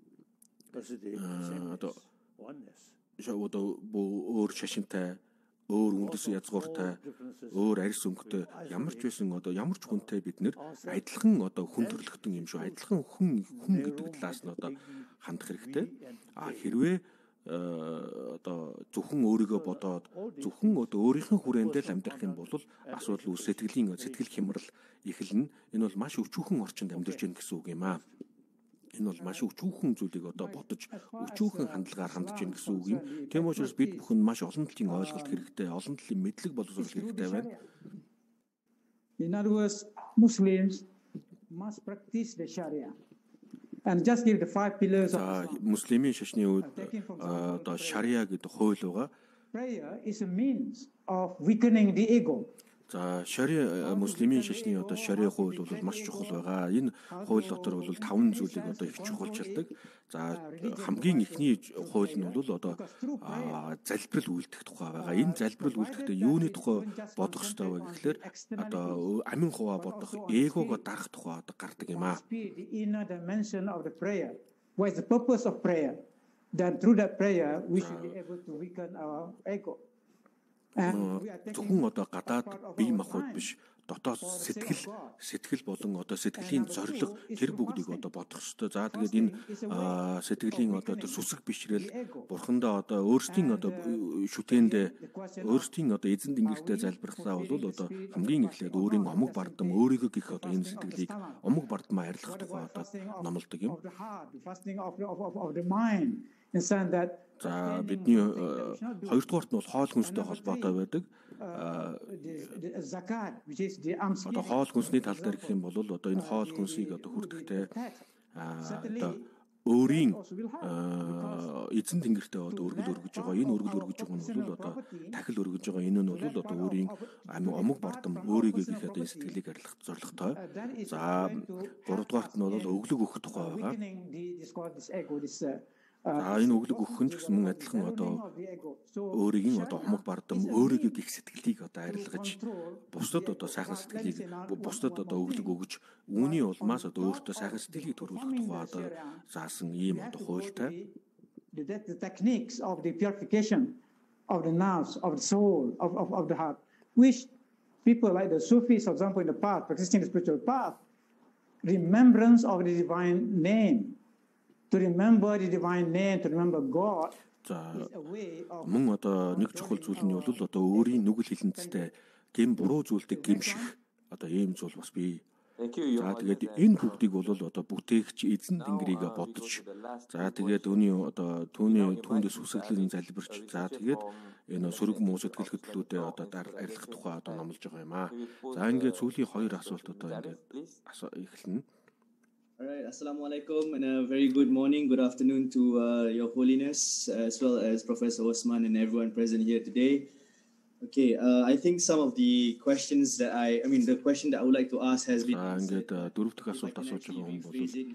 Одоо өөр шашинтай, өөр үндэс язгууртай, өөр арьс өнгөтэй ямар ч байсан одоо ямар ч хүнтэй бид нэр адилхан одоо хүн төрлөختөн юм шүү. Адилхан хүн гэдэг талаас нь одоо хандах хэрэгтэй. Хэрвээ одоо зөвхөн өөрийгөө бодоод зөвхөн одоо өөрийнхөө хүрээндээ л амьдрах юм бол асуудал үс сэтгэл хямрал эхэлнэ. Энэ бол маш өчүүхэн орчинд амьдарч байна гэсэн үг юм аа. Энэ бол маш өчүүхэн зүйлийг одоо бодож өчүүхэн хандлагаар хандж байна гэсэн үг юм. Тийм учраас бид бүхэн маш олон талын ойлголт хэрэгтэй, олон талын мэдлэг боловсрол хэрэгтэй байна. In other words, Muslims must practice the Sharia. And just give the 5 pillars of Муслимийн шашны үед одоо шариа гэдэг хууль байгаа. Prayer is a means of weakening the ego. За шариа муслимийн шашны одоо шариа хууль бол маш чухал байгаа. Энэ хууль дотор бол 5 зүйлийг одоо их чухалчилдаг. За хамгийн ихний хууль нь бол одоо залбирал үйлдэх тухай байгаа. Энэ залбирал үйлдэхдээ юуны тухай бодох ёстой вэ гэхлээр одоо амин хуваа бодох, эгого дарах тухай одоо гардаг юм аа. The inner dimension of the prayer. What is the purpose of prayer? Then through that prayer we should be able to weaken our ego. Зөвхөн одоо гадаад бие махбод биш дотоод сэтгэл болон одоо сэтгэлийн зорилго тэр бүгдийг одоо бодох ёстой. За тэгээд энэ сэтгэлийн одоо тэр сүсэг бишрэл бурхандаа одоо өөрсдийн одоо шүтээндээ өөрсдийн одоо эзэн тэнгэртээ залбирхсаа бол одоо хамгийн эхлээд өөрийн омог бардам өөрийгөө гих одоо энэ сэтгэлийг омог бардамаа арилгах тухай одоо номлодог юм. За бидний хоёрдугаарт нь бол хоол хүнстэй холбоотой байдаг. Одоо хоол хүнсний тал дээр гэх юм бол одоо энэ хоол хүнсийг одоо хүртэхдээ одоо өөрийн эзэн тэнгэртээ одоо өргөл өргөж байгаа. Энэ өргөл өргөж байгаа нь бол одоо тахил өргөж байгаа. Энэ нь бол одоо өөрийн омог бардам өөрийгөө гих одоо энэ сэтгэлийг арилгах зорилготой. За гуравдугаарт нь бол өглөг өгөх тухай байгаа. Энэ өглөг өгөх нь ч гэсэн мөн адилхан одоо өөрийн одоо хомог бардам өөрийгөө гих сэтгэлийг одоо арилгаж бусдад одоо сайхан сэтгэлийг бусдад одоо өглөг өгж үүний улмаас одоо өөртөө сайхан сэтгэлийг төрүүлэх тухай одоо заасан ийм одоо хуультай. The techniques of the purification of the nerves, of the soul, of the heart, which people like the Sufis, for example, in the path, practicing the spiritual path, remembrance of the divine name. To remember the divine name, to remember God. Мөн одоо нэг чухал зүйл нь бол одоо өөрийн нүгэл хилэнцтэй гэм буруу зүйлдэг гэмших одоо ийм зүйл бас бий. За тэгээд энэ бүгдийг бол одоо бүтээгч эзэн тэнгэрийг бодож за тэгээд үүний одоо түүндээс үсгэлэн залбирч за тэгээд энэ сөрөг муу сэтгэл хөдлөлүүдээ одоо арилгах тухай одоо номлож байгаа юм аа. За ингээд сүүлийн 2 асуулт одоо ингээд эхэлнэ. All right, Assalamu alaikum and a very good morning, good afternoon to Your Holiness, as well as Professor Osman and everyone present here today. Okay, I think some of the questions that the question that I would like to ask has been answered. Дөрөвдөх асуулт асууж байгаа хүн бол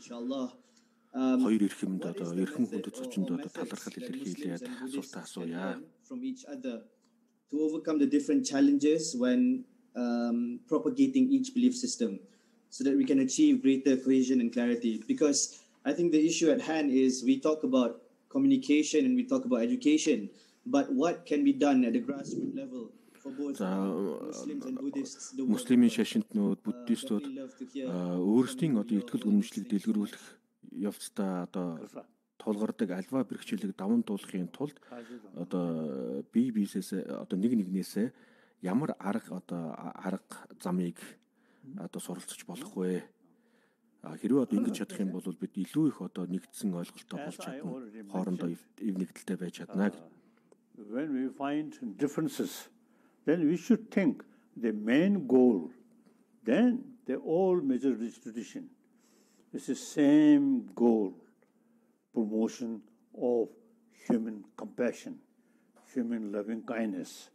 хоёр эрхэмд одоо эрхэм хүндэт зочинд одоо талархал илэрхийлээд асуултаа асууя. From each other to overcome the different challenges when propagating each belief system, so that we can achieve greater cohesion and clarity. Because I think the issue at hand is we talk about communication and we talk about education, but what can be done at the grassroots level for both Muslims and Buddhists? Муслимийн шашинт нүүд буддистууд өөрсдийн одоо итгэл үнэмшлийг дэлгэрүүлэх явцдаа одоо тулгардаг альва бэрхшээлийг даван туулахын тулд одоо бие биесээс одоо нэгнээсээ ямар арга замыг одоо суралцж болох вэ? Хэрвээ одоо ингэж чадах юм бол бид илүү их одоо нэгдсэн ойлголттой болж чадна. Хоорондоо ив нэгдэлтэй байж чадна. When we find differences, then we should think the main goal, then the all major tradition is the same goal, promotion of human compassion, human loving kindness.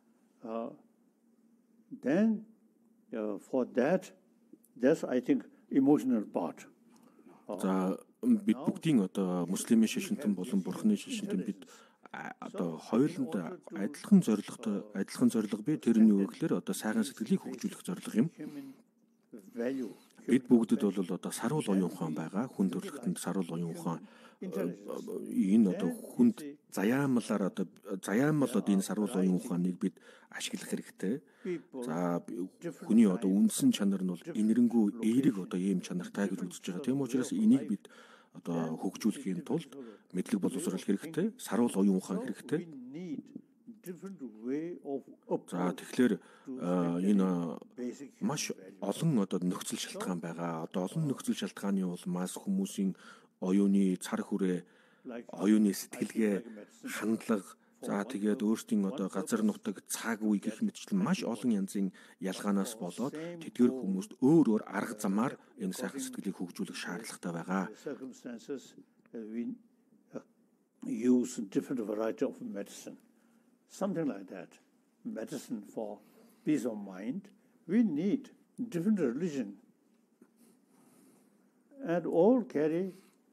Then for that's I think emotional part. За бид бүгдийн одоо муслимийн шашинтан болон бурхны шашинтан бид одоо хоёуланд адилхан зорилго бий. Тэрний үг гэхээр одоо сайхан сэтгэлийг хөгжүүлэх зорилго юм. Бид бүгдэд бол одоо саруул оюун ухаан байгаа. Хүн төрөлхтөнд саруул оюун ухаан энэ одоо хүнд заяамал энэ саруул оюун ухааныг бид ашиглах хэрэгтэй. За хүний одоо үндсэн чанар нь бол инэрэнгүү эерэг одоо ийм чанартай гэж үзэж байгаа. Тийм учраас энийг бид одоо хөгжүүлэхийн тулд мэдлэг боловсрол хэрэгтэй, саруул оюун ухаан хэрэгтэй. За тэгэхээр энэ маш олон одоо нөхцөл шалтгаан байгаа. Одоо олон нөхцөл шалтгааны улмаас хүмүүсийн оюуны цар хүрээ, оюуны сэтгэлгээ, хандлага, за тэгээд өөрсдийн одоо газар нутаг, цаг үе гэх мэтчлэн маш олон янзын ялгаанаас болоод тэдгээр хүмүүст өөр арга замаар энэ сайхан сэтгэлийг хөгжүүлэх шаардлагатай байгаа. Use different variety of medicine. Something like that. Medicine for peace of mind. We need different religion. And all carry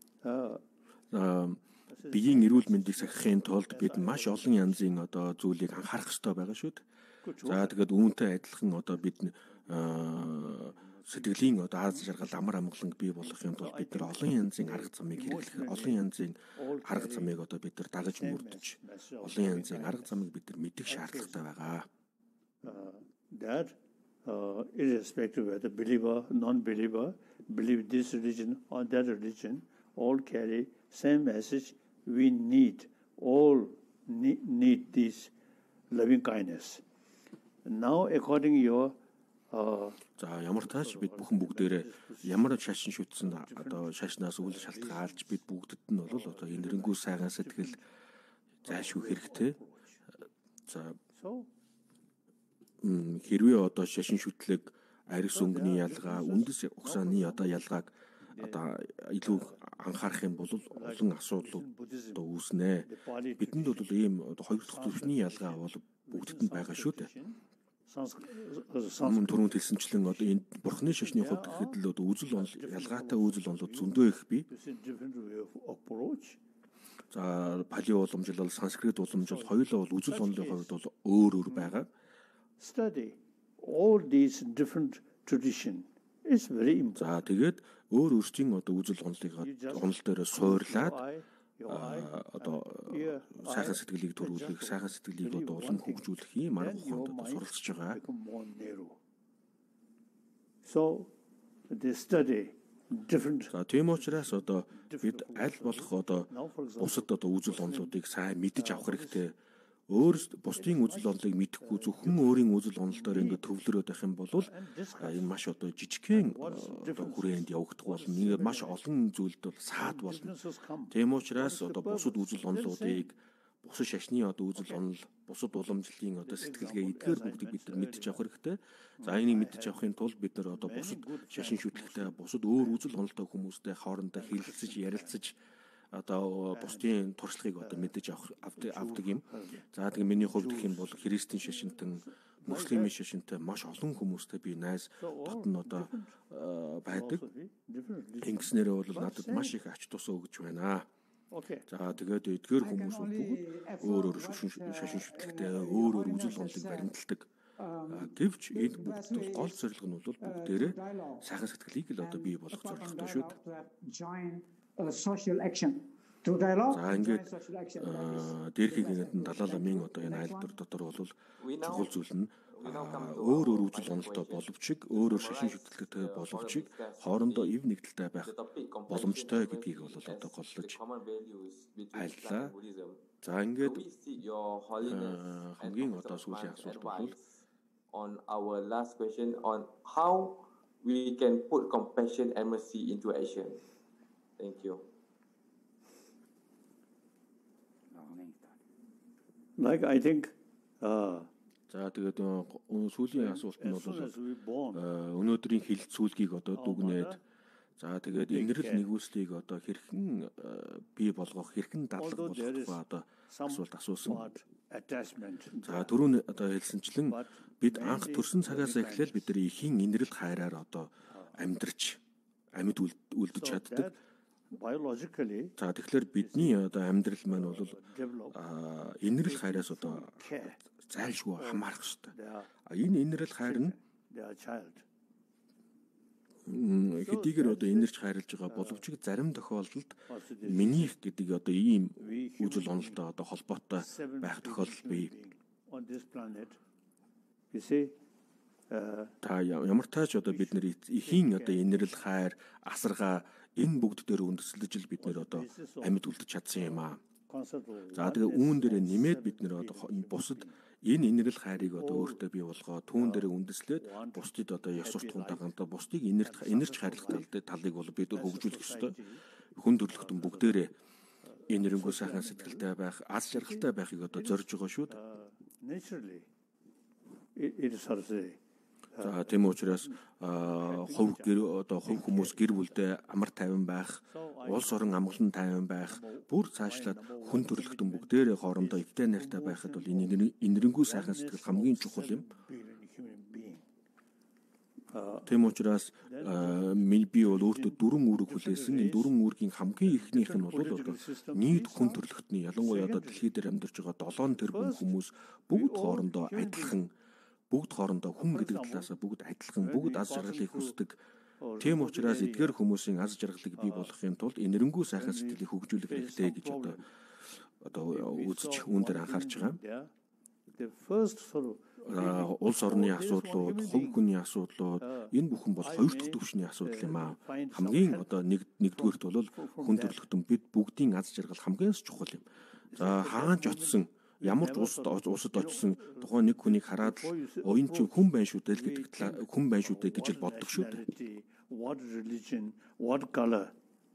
биеийн эрүүл мэндийг сахихын тулд бид маш олон янзын одоо зүйлийг анхаарах хэрэгтэй байгаа шүү дээ. За тэгээд үүнтэй адилхан одоо бид сэтгэлийн одоо аз жаргал амар амгаланг бий болгохын тулд бид нар олон янзын арга замыг хэрэглэх, олон янзын арга замыг одоо бид нар дагаж мөрдөж, олон янзын арга замыг бид нар мэдэх шаардлагатай байгаа. That irrespective of the believer, non-believer, believe this religion or that religion, all carry same message. We need this loving kindness. Now, according to your за ямар тааш бид бүхэн бүгдээрээ ямар шашин шүтсэн одоо шашнаас үл шалтгаалж бид бүгдэд нь бол одоо энэрэнгүй сайхан сэтгэл зайлшгүй хэрэгтэй. За хэрвээ одоо шашин шүтлэг, арьс өнгөний ялгаа, үндэс угсааны одоо ялгааг одоо илүү анхаарах юм бол олон асуудлууд одоо үүснэ. Бидэнд бол ийм хоёр дахь түвшний ялгаа бол бүгдэд нь байгаа шүү дээ. Мөн түрүүнд хэлсэнчлэн одоо энэ бурхны шашны хувьд гэхэд л одоо үзэл онол ялгаатай үзэл онолууд зөндөө их бий. За пали уламжлал, санскрит уламжлал хоёулаа бол үзэл онолын хувьд бол өөр байгаа. Study all these different tradition is very important. За тэгээд өөр өөрсдийн одоо үзэл онол дээр суурлаад одоо сайхан сэтгэлийг төрүүлэх, сайхан сэтгэлийг одоо улам хөгжүүлэх юм арга ухаанд одоо суралцж байгаа. So they study different. За тийм учраас одоо бид аль болох одоо бусад одоо үзэл онолуудыг сайн мэдж авах хэрэгтэй. Бусдын үзэл онолыг мэдэхгүй зөвхөн өөрийн үзэл онолдоор ингээд төвлөрөөд байх юм бол энэ маш одоо жижигхэн хүрээнд явагдах болно. Ингээд маш олон зүйлд бол саад болно. Тийм учраас одоо бусад үзэл онолуудыг, бусад шашны одоо үзэл онол, бусад уламжлалын одоо сэтгэлгээ эдгээр бүгдийг бид нар мэдж авах хэрэгтэй. За энийг мэдж авахын тулд бид нар одоо бусад шашин шүтлэгтэй, бусад өөр үзэл онолтой хүмүүстэй хоорондоо хэлэлцэж, ярилцаж одоо бусдын туршлагыг одоо мэдэж авдаг юм. За тэгээ миний хувьд гэх юм бол христийн шашинтан, муслимын шашинтай маш олон хүмүүстэй би найз дотн одоо байдаг. Ингэснээрээ бол надад маш их ач тусаа өгж байна. За тэгээд эдгээр хүмүүс бол өөр шашин шүтлэгтэй, өөр үзэл онолыг баримталдаг. Гэвч энэ бүгд бол гол зорилго нь бол бүгдээрээ сайхан сэтгэлийг л одоо бий болгох зорилготой шүү дээ. Social action through dialogue. За ингээд дээрхийг ингээд Далай ламын одоо энэ айлтар дотор бол чухал зүйл нь өөр үзэл онолтой боловч өөр шашин шүтлэгтэй боловч хоорондоо ив нэгдэлтэй байх боломжтой гэдгийг бол одоо голлож айллаа. За ингээд хамгийн одоо сүүлийн асуулт бол on our last question on how we can put compassion and mercy into action. Thank you. Like I think за тэгээд сүүлийн асуулт нь бол өнөөдрийн хилцүүлгийг одоо дүгнээд за тэгээд инэрл нэгүслийг одоо хэрхэн бий болгох, хэрхэн дадлаг болгох ба одоо асуулт асуусан. За түрүүн одоо хэлсэнчлэн бид анх төрсөн цагаас эхлээл бид нар ихийн инэрл хайраар одоо амьдарч амьд үлдэж чаддаг. Biologically. За тэгэхээр бидний одоо амьдрал маань бол инэрл хайраас одоо зайлшгүй хамаарах хэрэгтэй. Энэ инэрл хайр нь хэдийгээр одоо инэрч хайрлаж байгаа боловч зарим тохиолдолд минийх гэдэг одоо ийм үзэл онолтой одоо холбоотой байх тохиолдол бий. On this planet, you see, та ямар тач одоо бид нэр ихийн одоо инэрл хайр асаргаа энэ бүгд дээр үндэслэж л бид нэр одоо амьд үлдэж чадсан юм аа. За тэгээ үүн дээр нэмээд бид нэр одоо бусад энэ инэрл хайрыг одоо өөртөө бий болгоо түүн дээр үндэслээд бусдад одоо ёс суртахуунтай гантаа бусдыг инэрч хайрлах талыг бол бид хөгжүүлэх ёстой. Хүн төрлөختөн бүгдээрээ энэрэнгүй сайхан сэтгэлтэй байх, аз жаргалтай байхыг одоо зорж байгаа шүү дээ. За тийм учраас хувь хүмүүс гэр бүлдээ амар тайван байх, улс орон амгалан тайван байх, бүр цаашлаад хүн төрлөختөн бүгдээрээ хоорондоо эвтэй найртай байхад бол энэрэнгүй сайхан сэтгэл хамгийн чухал юм. Тийм учраас би бол өөртөө 4 үүрэг хүлээсэн. Энэ 4 үүргийн хамгийн ихнийх нь бол одоо нийт хүн төрлөختний ялангуяа одоо дэлхий дээр амьдарч байгаа 7 тэрбум хүмүүс бүгд хоорондоо адилхан, бүгд хоорондоо хүн гэдэг талаас бүгд адилхан, бүгд аз жаргалыг хүсдэг. Тийм учраас эдгээр хүмүүсийн аз жаргалыг бий болгохын тулд энэрэнгүй сайхан сэтгэлийг хөгжүүлэх хэрэгтэй гэж одоо үзэж үүн дээр анхаарч байгаа. Улс орны асуудлууд, хувь хүний асуудлууд энэ бүхэн бол хоёр дахь түвшний асуудал юм аа. Хамгийн одоо нэгдүгээрт бол хүн төрлөختөн бид бүгдийн аз жаргал хамгийн чухал юм. За хаан ч очсон ямар ч улсад очсон тухайн нэг хүнийг хараад л энэ чинь хүн байна шүү дээ гэдэг хүн байна шүү дээ гэж л боддог шүү дээ. What religion, what color?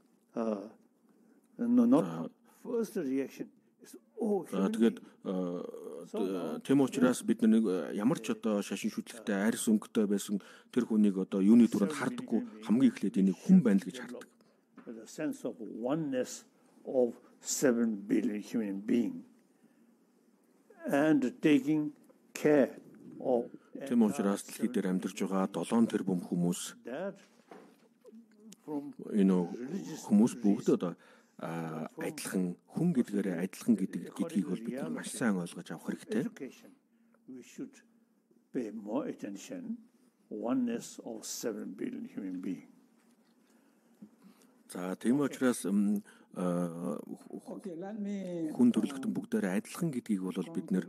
Not first reaction. Тэгээд тийм учраас бид нэг ямар ч одоо шашин шүтлэгтэй арьс өнгөтэй байсан тэр хүнийг одоо юуны түрүүнд хардаггүй хамгийн эхлээд энийг хүн байна л гэж хардаг. The sense of oneness of 7 billion human beings and taking care of. Тийм учраас дэлхий дээр амьдарч байгаа 7 тэрбум хүмүүс хүмүүс бүгд одоо адилхан хүн гэдгээрээ адилхан гэдгийг бол бид маш сайн ойлгож авах хэрэгтэй. We should pay more attention oneness of 7 billion human beings. За тийм учраас хүн төрлөختөн бүгдээрээ адилхан гэдгийг бол бид нэр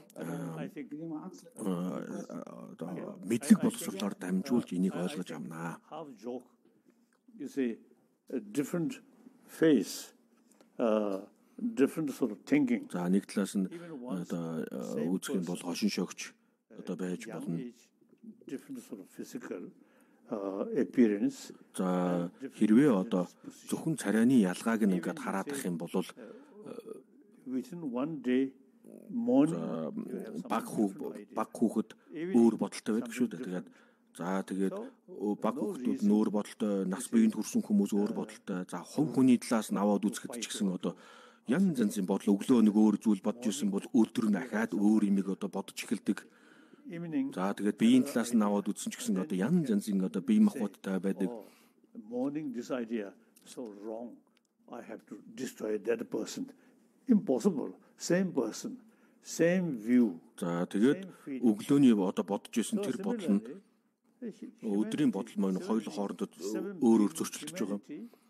мэдлэг боловсруулаар дамжуулж энийг ойлгож авнаа. You see a different face, different sort of thinking. За нэг талаас нь одоо үзэх юм бол хошин шогч одоо байж болно. Different sort of physical appearance. За хэрвээ одоо зөвхөн царайны ялгааг нь ингээд хараад ах юм бол within one day morning баг хүүхэд өөр бодолтой байдаг шүү дээ. Тэгээд баг хүүхдүүд нөр бодолтой, нас биеинд хүрсэн хүмүүс өөр бодолтой. За хувь хүний талаас нь аваад үзэхэд ч гэсэн одоо янз янзын бодол өглөө нэг өөр зүйл бодож исэн бол өдөр нь ахаад өөр юмыг одоо бодож эхэлдэг. За тэгээд биеийн талаас нь аваад үзсэн ч гэсэн одоо янз янзын одоо бие махбодтой байдаг. Morning this idea so wrong. I have to destroy that person. Impossible. Same person, same view. За тэгээд өглөөний одоо бодож исэн тэр бодол нь өдрийн бодол маань хоёул хоорондоо өөр зөрчилдөж байгаа.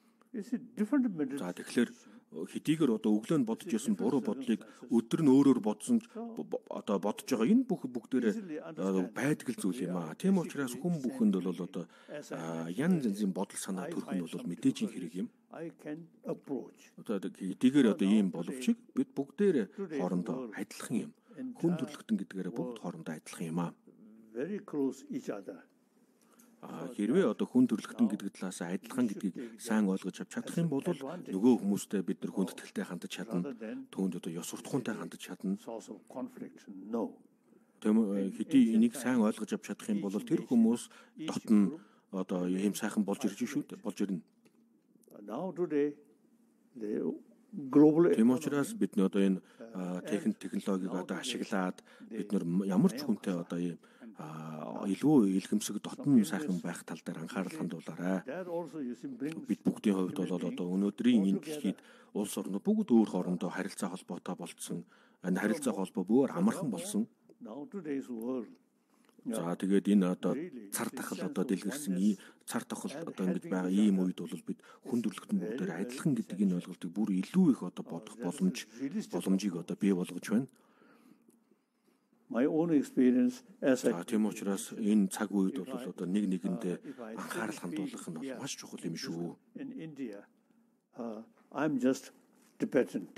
За тэгэхээр хэдийгээр одоо өглөө нь бодож исэн буруу бодлыг өдөр нь өөрөөр бодсон одоо бодож байгаа энэ бүгдээрээ байдаг л зүйл юм аа. Тийм учраас хүн бүхэнд бол одоо янз янзын бодол санаа төрөх нь бол мэдээж хэрэг юм. Одоо хэдийгээр одоо ийм боловч бид бүгдээрээ хоорондоо адилхан юм. Хүн төрлөختөн гэдгээрээ бүгд хоорондоо адилхан юм аа. Very close each other. Хэрвээ одоо хүн төрлөختөн гэдэг талаас адилхан гэдгийг сайн ойлгож авч чадах юм бол нөгөө хүмүүстэй бид нар хүндэтгэлтэй хандаж чадна. Түүнд одоо ёс суртахуунтай хандаж чадна. Хэдий энийг сайн ойлгож авч чадах юм бол тэр хүмүүс дотн одоо ийм сайхан болж ирж шүү дээ. Болж ирнэ. Тийм учраас бид нэ одоо энэ технологиг одоо ашиглаад бид нар ямар ч хүнтэй одоо ийм илүү илгэмсэг дотн сайхан байх тал дээр анхаарал хандуулаарай. Бид бүгдийн хувьд бол одоо өнөөдрийн энэ дэлхийд улс орнууд бүгд өөр хоорондоо харилцаа холбоотой болцсон. Энэ харилцаа холбоо бүр амархан болсон. За тэгээд энэ одоо цар тахал одоо дэлгэрсэн цар тахал одоо ингэж байгаа ийм үед бол бид хүн төрлөختөн бүгдээр адилхан гэдэг энэ ойлголтыг бүр илүү их одоо бодох боломжийг одоо бий болгож байна. my own experience as a тийм учраас энэ цаг үед бол одоо нэг нэгэндээ анхаарал хандуулах нь бол маш чухал юм шүү. In India, I'm just Tibetan.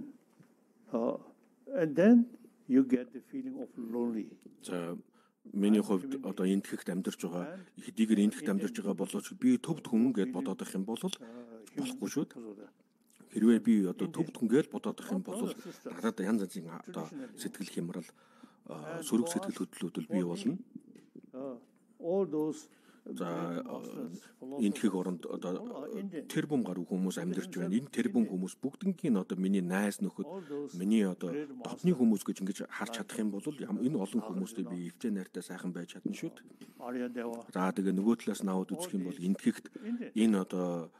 And then you get the feeling of lonely. За миний хувьд одоо энд тэгэхт амьдарч байгаа их дигэр энд тэгэхт амьдарч байгаа болооч би төвд хүн гэд бодоод их юм бол болохгүй шүү. Хэрвээ би одоо төвд хүн гэж бодоод их юм бол надад янз янзын одоо сэтгэл хямрал сөрөг сэтгэл хөдлөлүүд бий болно. All those энэ их оронд одоо тэрбум гаруй хүмүүс амьдарч байна. Энэ тэрбум хүмүүс бүгднгийн одоо миний найз нөхөд, миний одоо дотны хүмүүс гэж ингэж харж чадах юм бол энэ олон хүмүүстэй би эвтэй найртай сайхан байж чадна шүү дээ. За тэгээ нөгөө талаас наваад үзэх юм бол энэ тэгэхт энэ одоо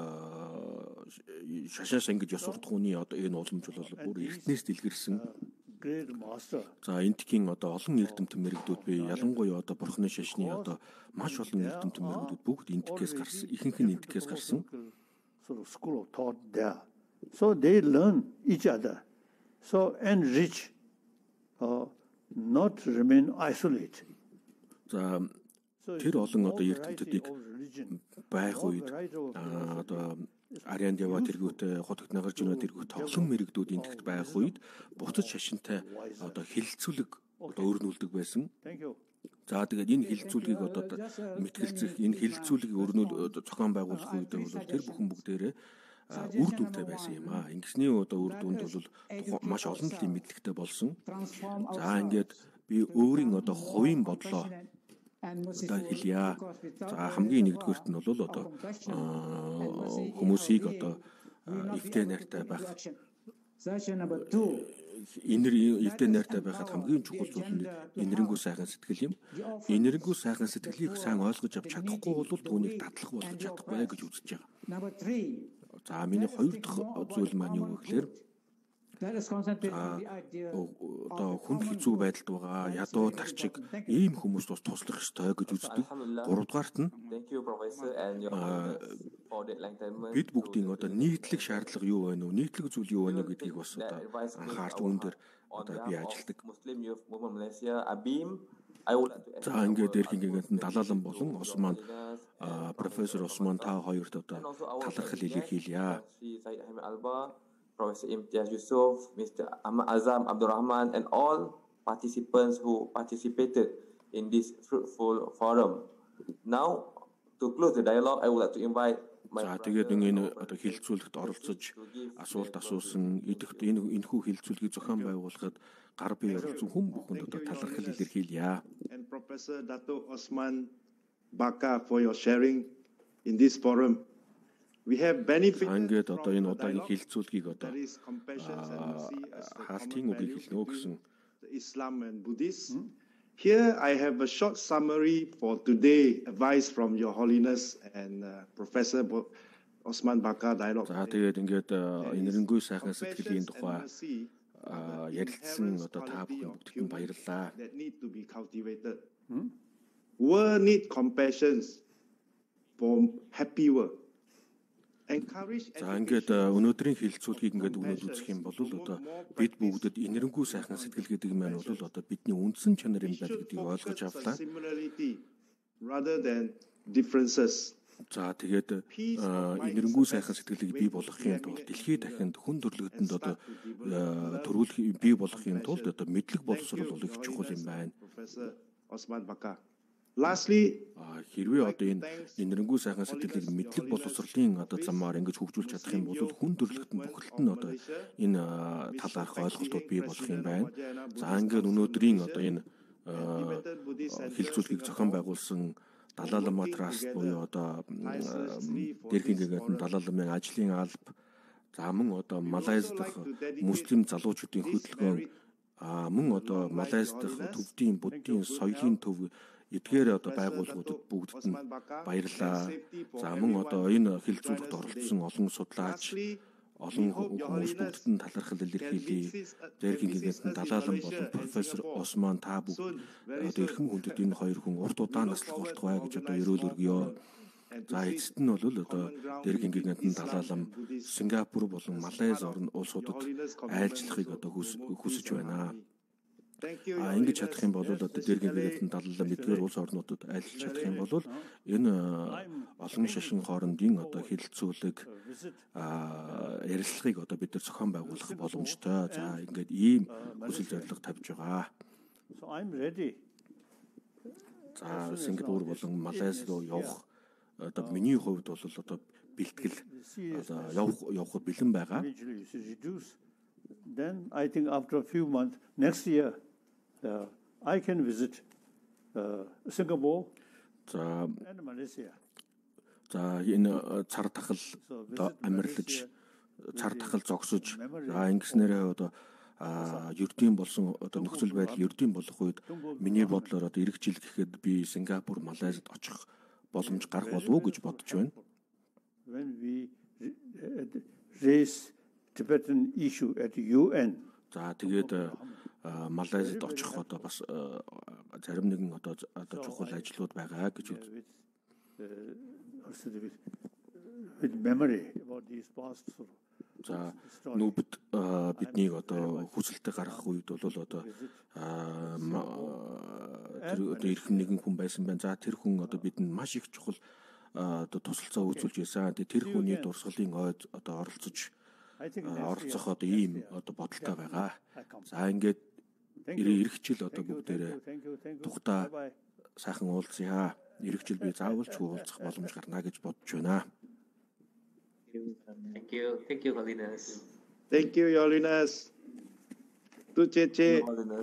шашааш ингэж ёс уртхууны одоо энэ уламж бол бүр эртнээс дэлгэрсэн. За энтхийн одоо олон эрдэмтэн мэрэгдүүд би ялангуяа одоо бурхны шашны одоо маш олон эрдэмтэн мэрэгдүүд бүгд энтхээс гарсан, ихэнх нь энтхээс гарсан. School of thought there. So they learn each other. So enrich, not remain isolated. За тэр олон одоо эрдэмтдийг байх үед одоо Арианд яваад тэргүүтээ хотод нагарч өнөө тэргүүт тоглон мэрэгдүүд эндэгт байх үед буцаж шашинтай одоо хилцүүлэг одоо өрнүүлдэг байсан. За тэгээд энэ хилцүүлгийг одоо мэтгэлцэх энэ хилцүүлгийг зохион байгуулах үед бол тэр бүхэн бүгдээрээ үр дүнтэй байсан юм аа. Ингэсний одоо үр дүнд бол маш олон талын мэдлэгтэй болсон. За ингээд би өөрийн одоо хувийн бодлоо одоо хэлье. За хамгийн нэгдүгээрт нь бол одоо хүмүүсийг одоо эвтэй найртай байх. Эвтэй найртай байхад хамгийн чухал зүйл нь энэрэнгүй сайхан сэтгэл юм. Энэрэнгүй сайхан сэтгэлийг сайн ойлгож авч чадахгүй бол түүнийг дадлах болгож чадахгүй гэж үзэж байгаа. За миний хоёр дахь зүйл маань юу гэхээр одоо хүн хэцүү байдалд байгаа ядуу тарчиг ийм хүмүүст бас туслах ёстой гэж үздэг. Гуравдугаарт нь бид бүгдийн одоо нийтлэг шаардлага юу байна уу, нийтлэг зүйл юу байна уу гэдгийг бас одоо анхаарч үүн дээр одоо би ажилдаг. За ингээд эрхийнгээд Далалан болон Осман профессор Осман та хоёрт одоо талархал илэрхийлье. Professor Imtiaz Yusuf, Mr. Ahmad Azam Abdul Rahman, and all participants who participated in this fruitful forum. Now, to close the dialogue, I would like to invite my тэгээд энэ одоо хилцүүлэгт оролцож асуулт асуусан эдгт энэ хүү хилцүүлгийг зохион байгуулахад гар бие оролцсон хүн бүхэнд одоо талархал илэрхийлье. And Professor Dato Osman Baka for your sharing in this forum. We have benefited ингээд одоо энэ удаагийн хилцүүлгийг одоо хаалтын үгийг хэлнэ гэсэн Islam and Buddhism. Here I have a short summary for today, advice from Your Holiness and Professor Osman Baka dialogue. За тэгээд ингээд энэрэнгүй сайхан сэтгэлийн тухай ярилцсан одоо та бүхэнд баярлалаа. That need to be cultivated. World need compassion for happy world. За ингээд өнөөдрийн хилцүүлгийг ингээд өгнөд үзэх юм бол одоо бид бүгдэд энэрэнгүй сайхан сэтгэл гэдэг юм бол одоо бидний үндсэн чанар юм байна гэдгийг ойлгож авлаа. Rather than differences. За тэгээд энэрэнгүй сайхан сэтгэлийг бий болгохын тулд дэлхийд дахинд хүн төрлөختөнд одоо төрүүлэх бий болгохын тулд одоо мэдлэг боловсрол бол их чухал юм байна. Osman Baka. Lastly, хэрвээ одоо энэ энэрэнгүй сайхан сэтгэлийг мэдлэг боловсролын одоо замаар ингэж хөгжүүлж чадах юм бол хүн төрлөختөнд бүхэлд нь одоо энэ талаарх ойлголтууд бий болох юм байна. За ингээд өнөөдрийн одоо энэ хилцүүлгийг зохион байгуулсан Далай Лама Траст буюу одоо дэрхингээгээд Далай Ламын ажлын алба, за мөн одоо Малайз дахь муслим залуучуудын хөтөлбөр, мөн одоо Малайз дахь төвдийн буддийн соёлын төв эдгээр одоо байгууллагуудад бүгдд нь баярлалаа. За мөн одоо энэ хилцүүлэгт оролцсон олон судлаач, олон хүмүүс бүгдд нь талархал илэрхийлье. Дэрхингээгээд Далай Лама болон профессор Осман та бүгд одоо эрхэм хүндэт энэ хоёр хүн урт удаан наслах болтугай гэж одоо ерөөл өргөё. За эцэст нь бол одоо дэрхингээгээд Далай Лама Сингапур болон Малайз улсуудад айлчлахыг одоо хүсэж байна. ингэж чадах юм бол одоо дээргийн 77 мэдгээр улс орнуудад айлж чадах юм бол энэ олон шашин хоорондын одоо хэлэлцүүлэг ярилцлагыг одоо бид нар зохион байгуулах боломжтой. За ингээд ийм хүсэл зорилго тавьж байгаа. So I'm ready. За Сингапур болон Малайз руу явах одоо миний хувьд бол одоо бэлтгэл одоо явах бэлэн байгаа. Then I think after a few months next year I can visit Singapore and Malaysia. За энэ цар тахал одоо амьрлаж цар тахал зогсож ингэснээрээ одоо ердийн болсон одоо нөхцөл байдал ердийн болох үед миний бодлоор одоо эх жил гэхэд би Сингапур, Малайзад очих боломж гарах болов уу гэж бодож байна. When we raise Tibetan issue at UN. За тэгээд Малайзад очих одоо бас зарим нэгэн одоо чухал ажлууд байгаа гэж with memory about these past. За нүбд биднийг одоо хүсэлтэд гаргах үед бол одоо тэр ирэх нэгэн хүн байсан байна. За тэр хүн одоо бидэнд маш их чухал одоо тусалцаа үзүүлж байсан. Тэр хүний дурсгалын ойд одоо оролцож оролцох одоо ийм одоо бодолтой байгаа. За ингээд ирэх жил одоо бүгдээрээ тухтаа сайхан уулзъя. Ирэх жил би заавал ч уулзах боломж гарна гэж бодож байна. Thank you. Thank you, Holiness. Thank you, Your Holiness. Tuceche.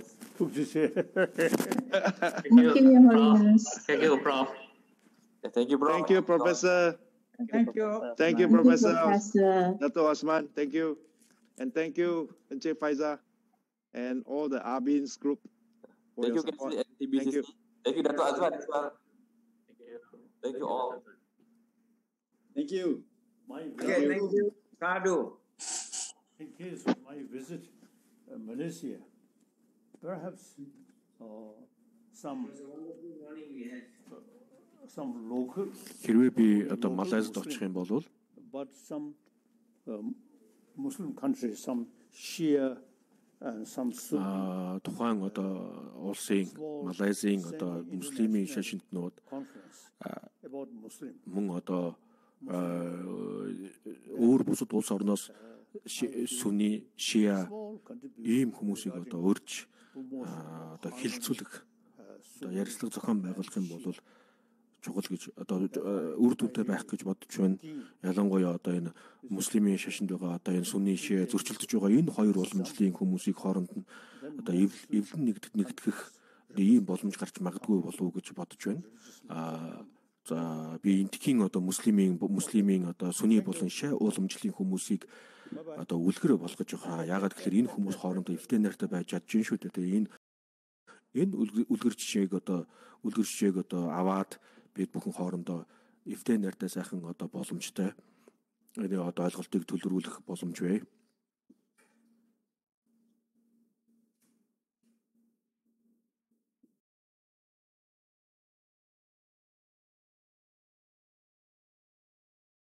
Thank you, Your Holiness. Thank you, Prof. Thank you, Prof. Thank you, Professor. Thank you. Thank you, Professor Dato' Osman. Thank you. And thank you, Encik Faiza, and all the Arbin's group. Thank you, support. Thank you. Thank you, Dato' Azman as well. Thank you all. Thank you. Okay, thank you. Sadhu. In case of my visit Malaysia, perhaps some local. Хэрвээ би одоо Малайзад очих юм бол But some Muslim countries, some Shia and some Sunni. Тухайн одоо улсын Малайзийн одоо муслимийн шашинтнууд About Muslim. мөн одоо өөр бусад улс орноос Сүнни, Шиа ийм хүмүүсийг одоо урьж одоо хилцүүлэх одоо ярилцлага зохион байгуулах юм бол чухал гэж одоо үр дүнтэй байх гэж бодож байна. Ялангуяа одоо энэ муслимийн шашинд байгаа одоо энэ Сүнни, Шиа зөрчилдөж байгаа энэ хоёр уламжлалын хүмүүсийг хооронд нь одоо эвлэн нэгтгэх ийм боломж гарч магадгүй болов уу гэж бодож байна. За би энтхийн одоо муслимийн одоо Сүнни болон Шиа уламжлалын хүмүүсийг одоо үлгэр болгож байгаа. Яагаад гэхээр энэ хүмүүс хоорондоо эвтэй найртай байж чадж шүү дээ. Энэ үлгэр жишээг одоо аваад бид бүхэн хоорондоо эвтэй найртай сайхан одоо боломжтой. Энэ одоо ойлголтыг төлрүүлэх боломж бай.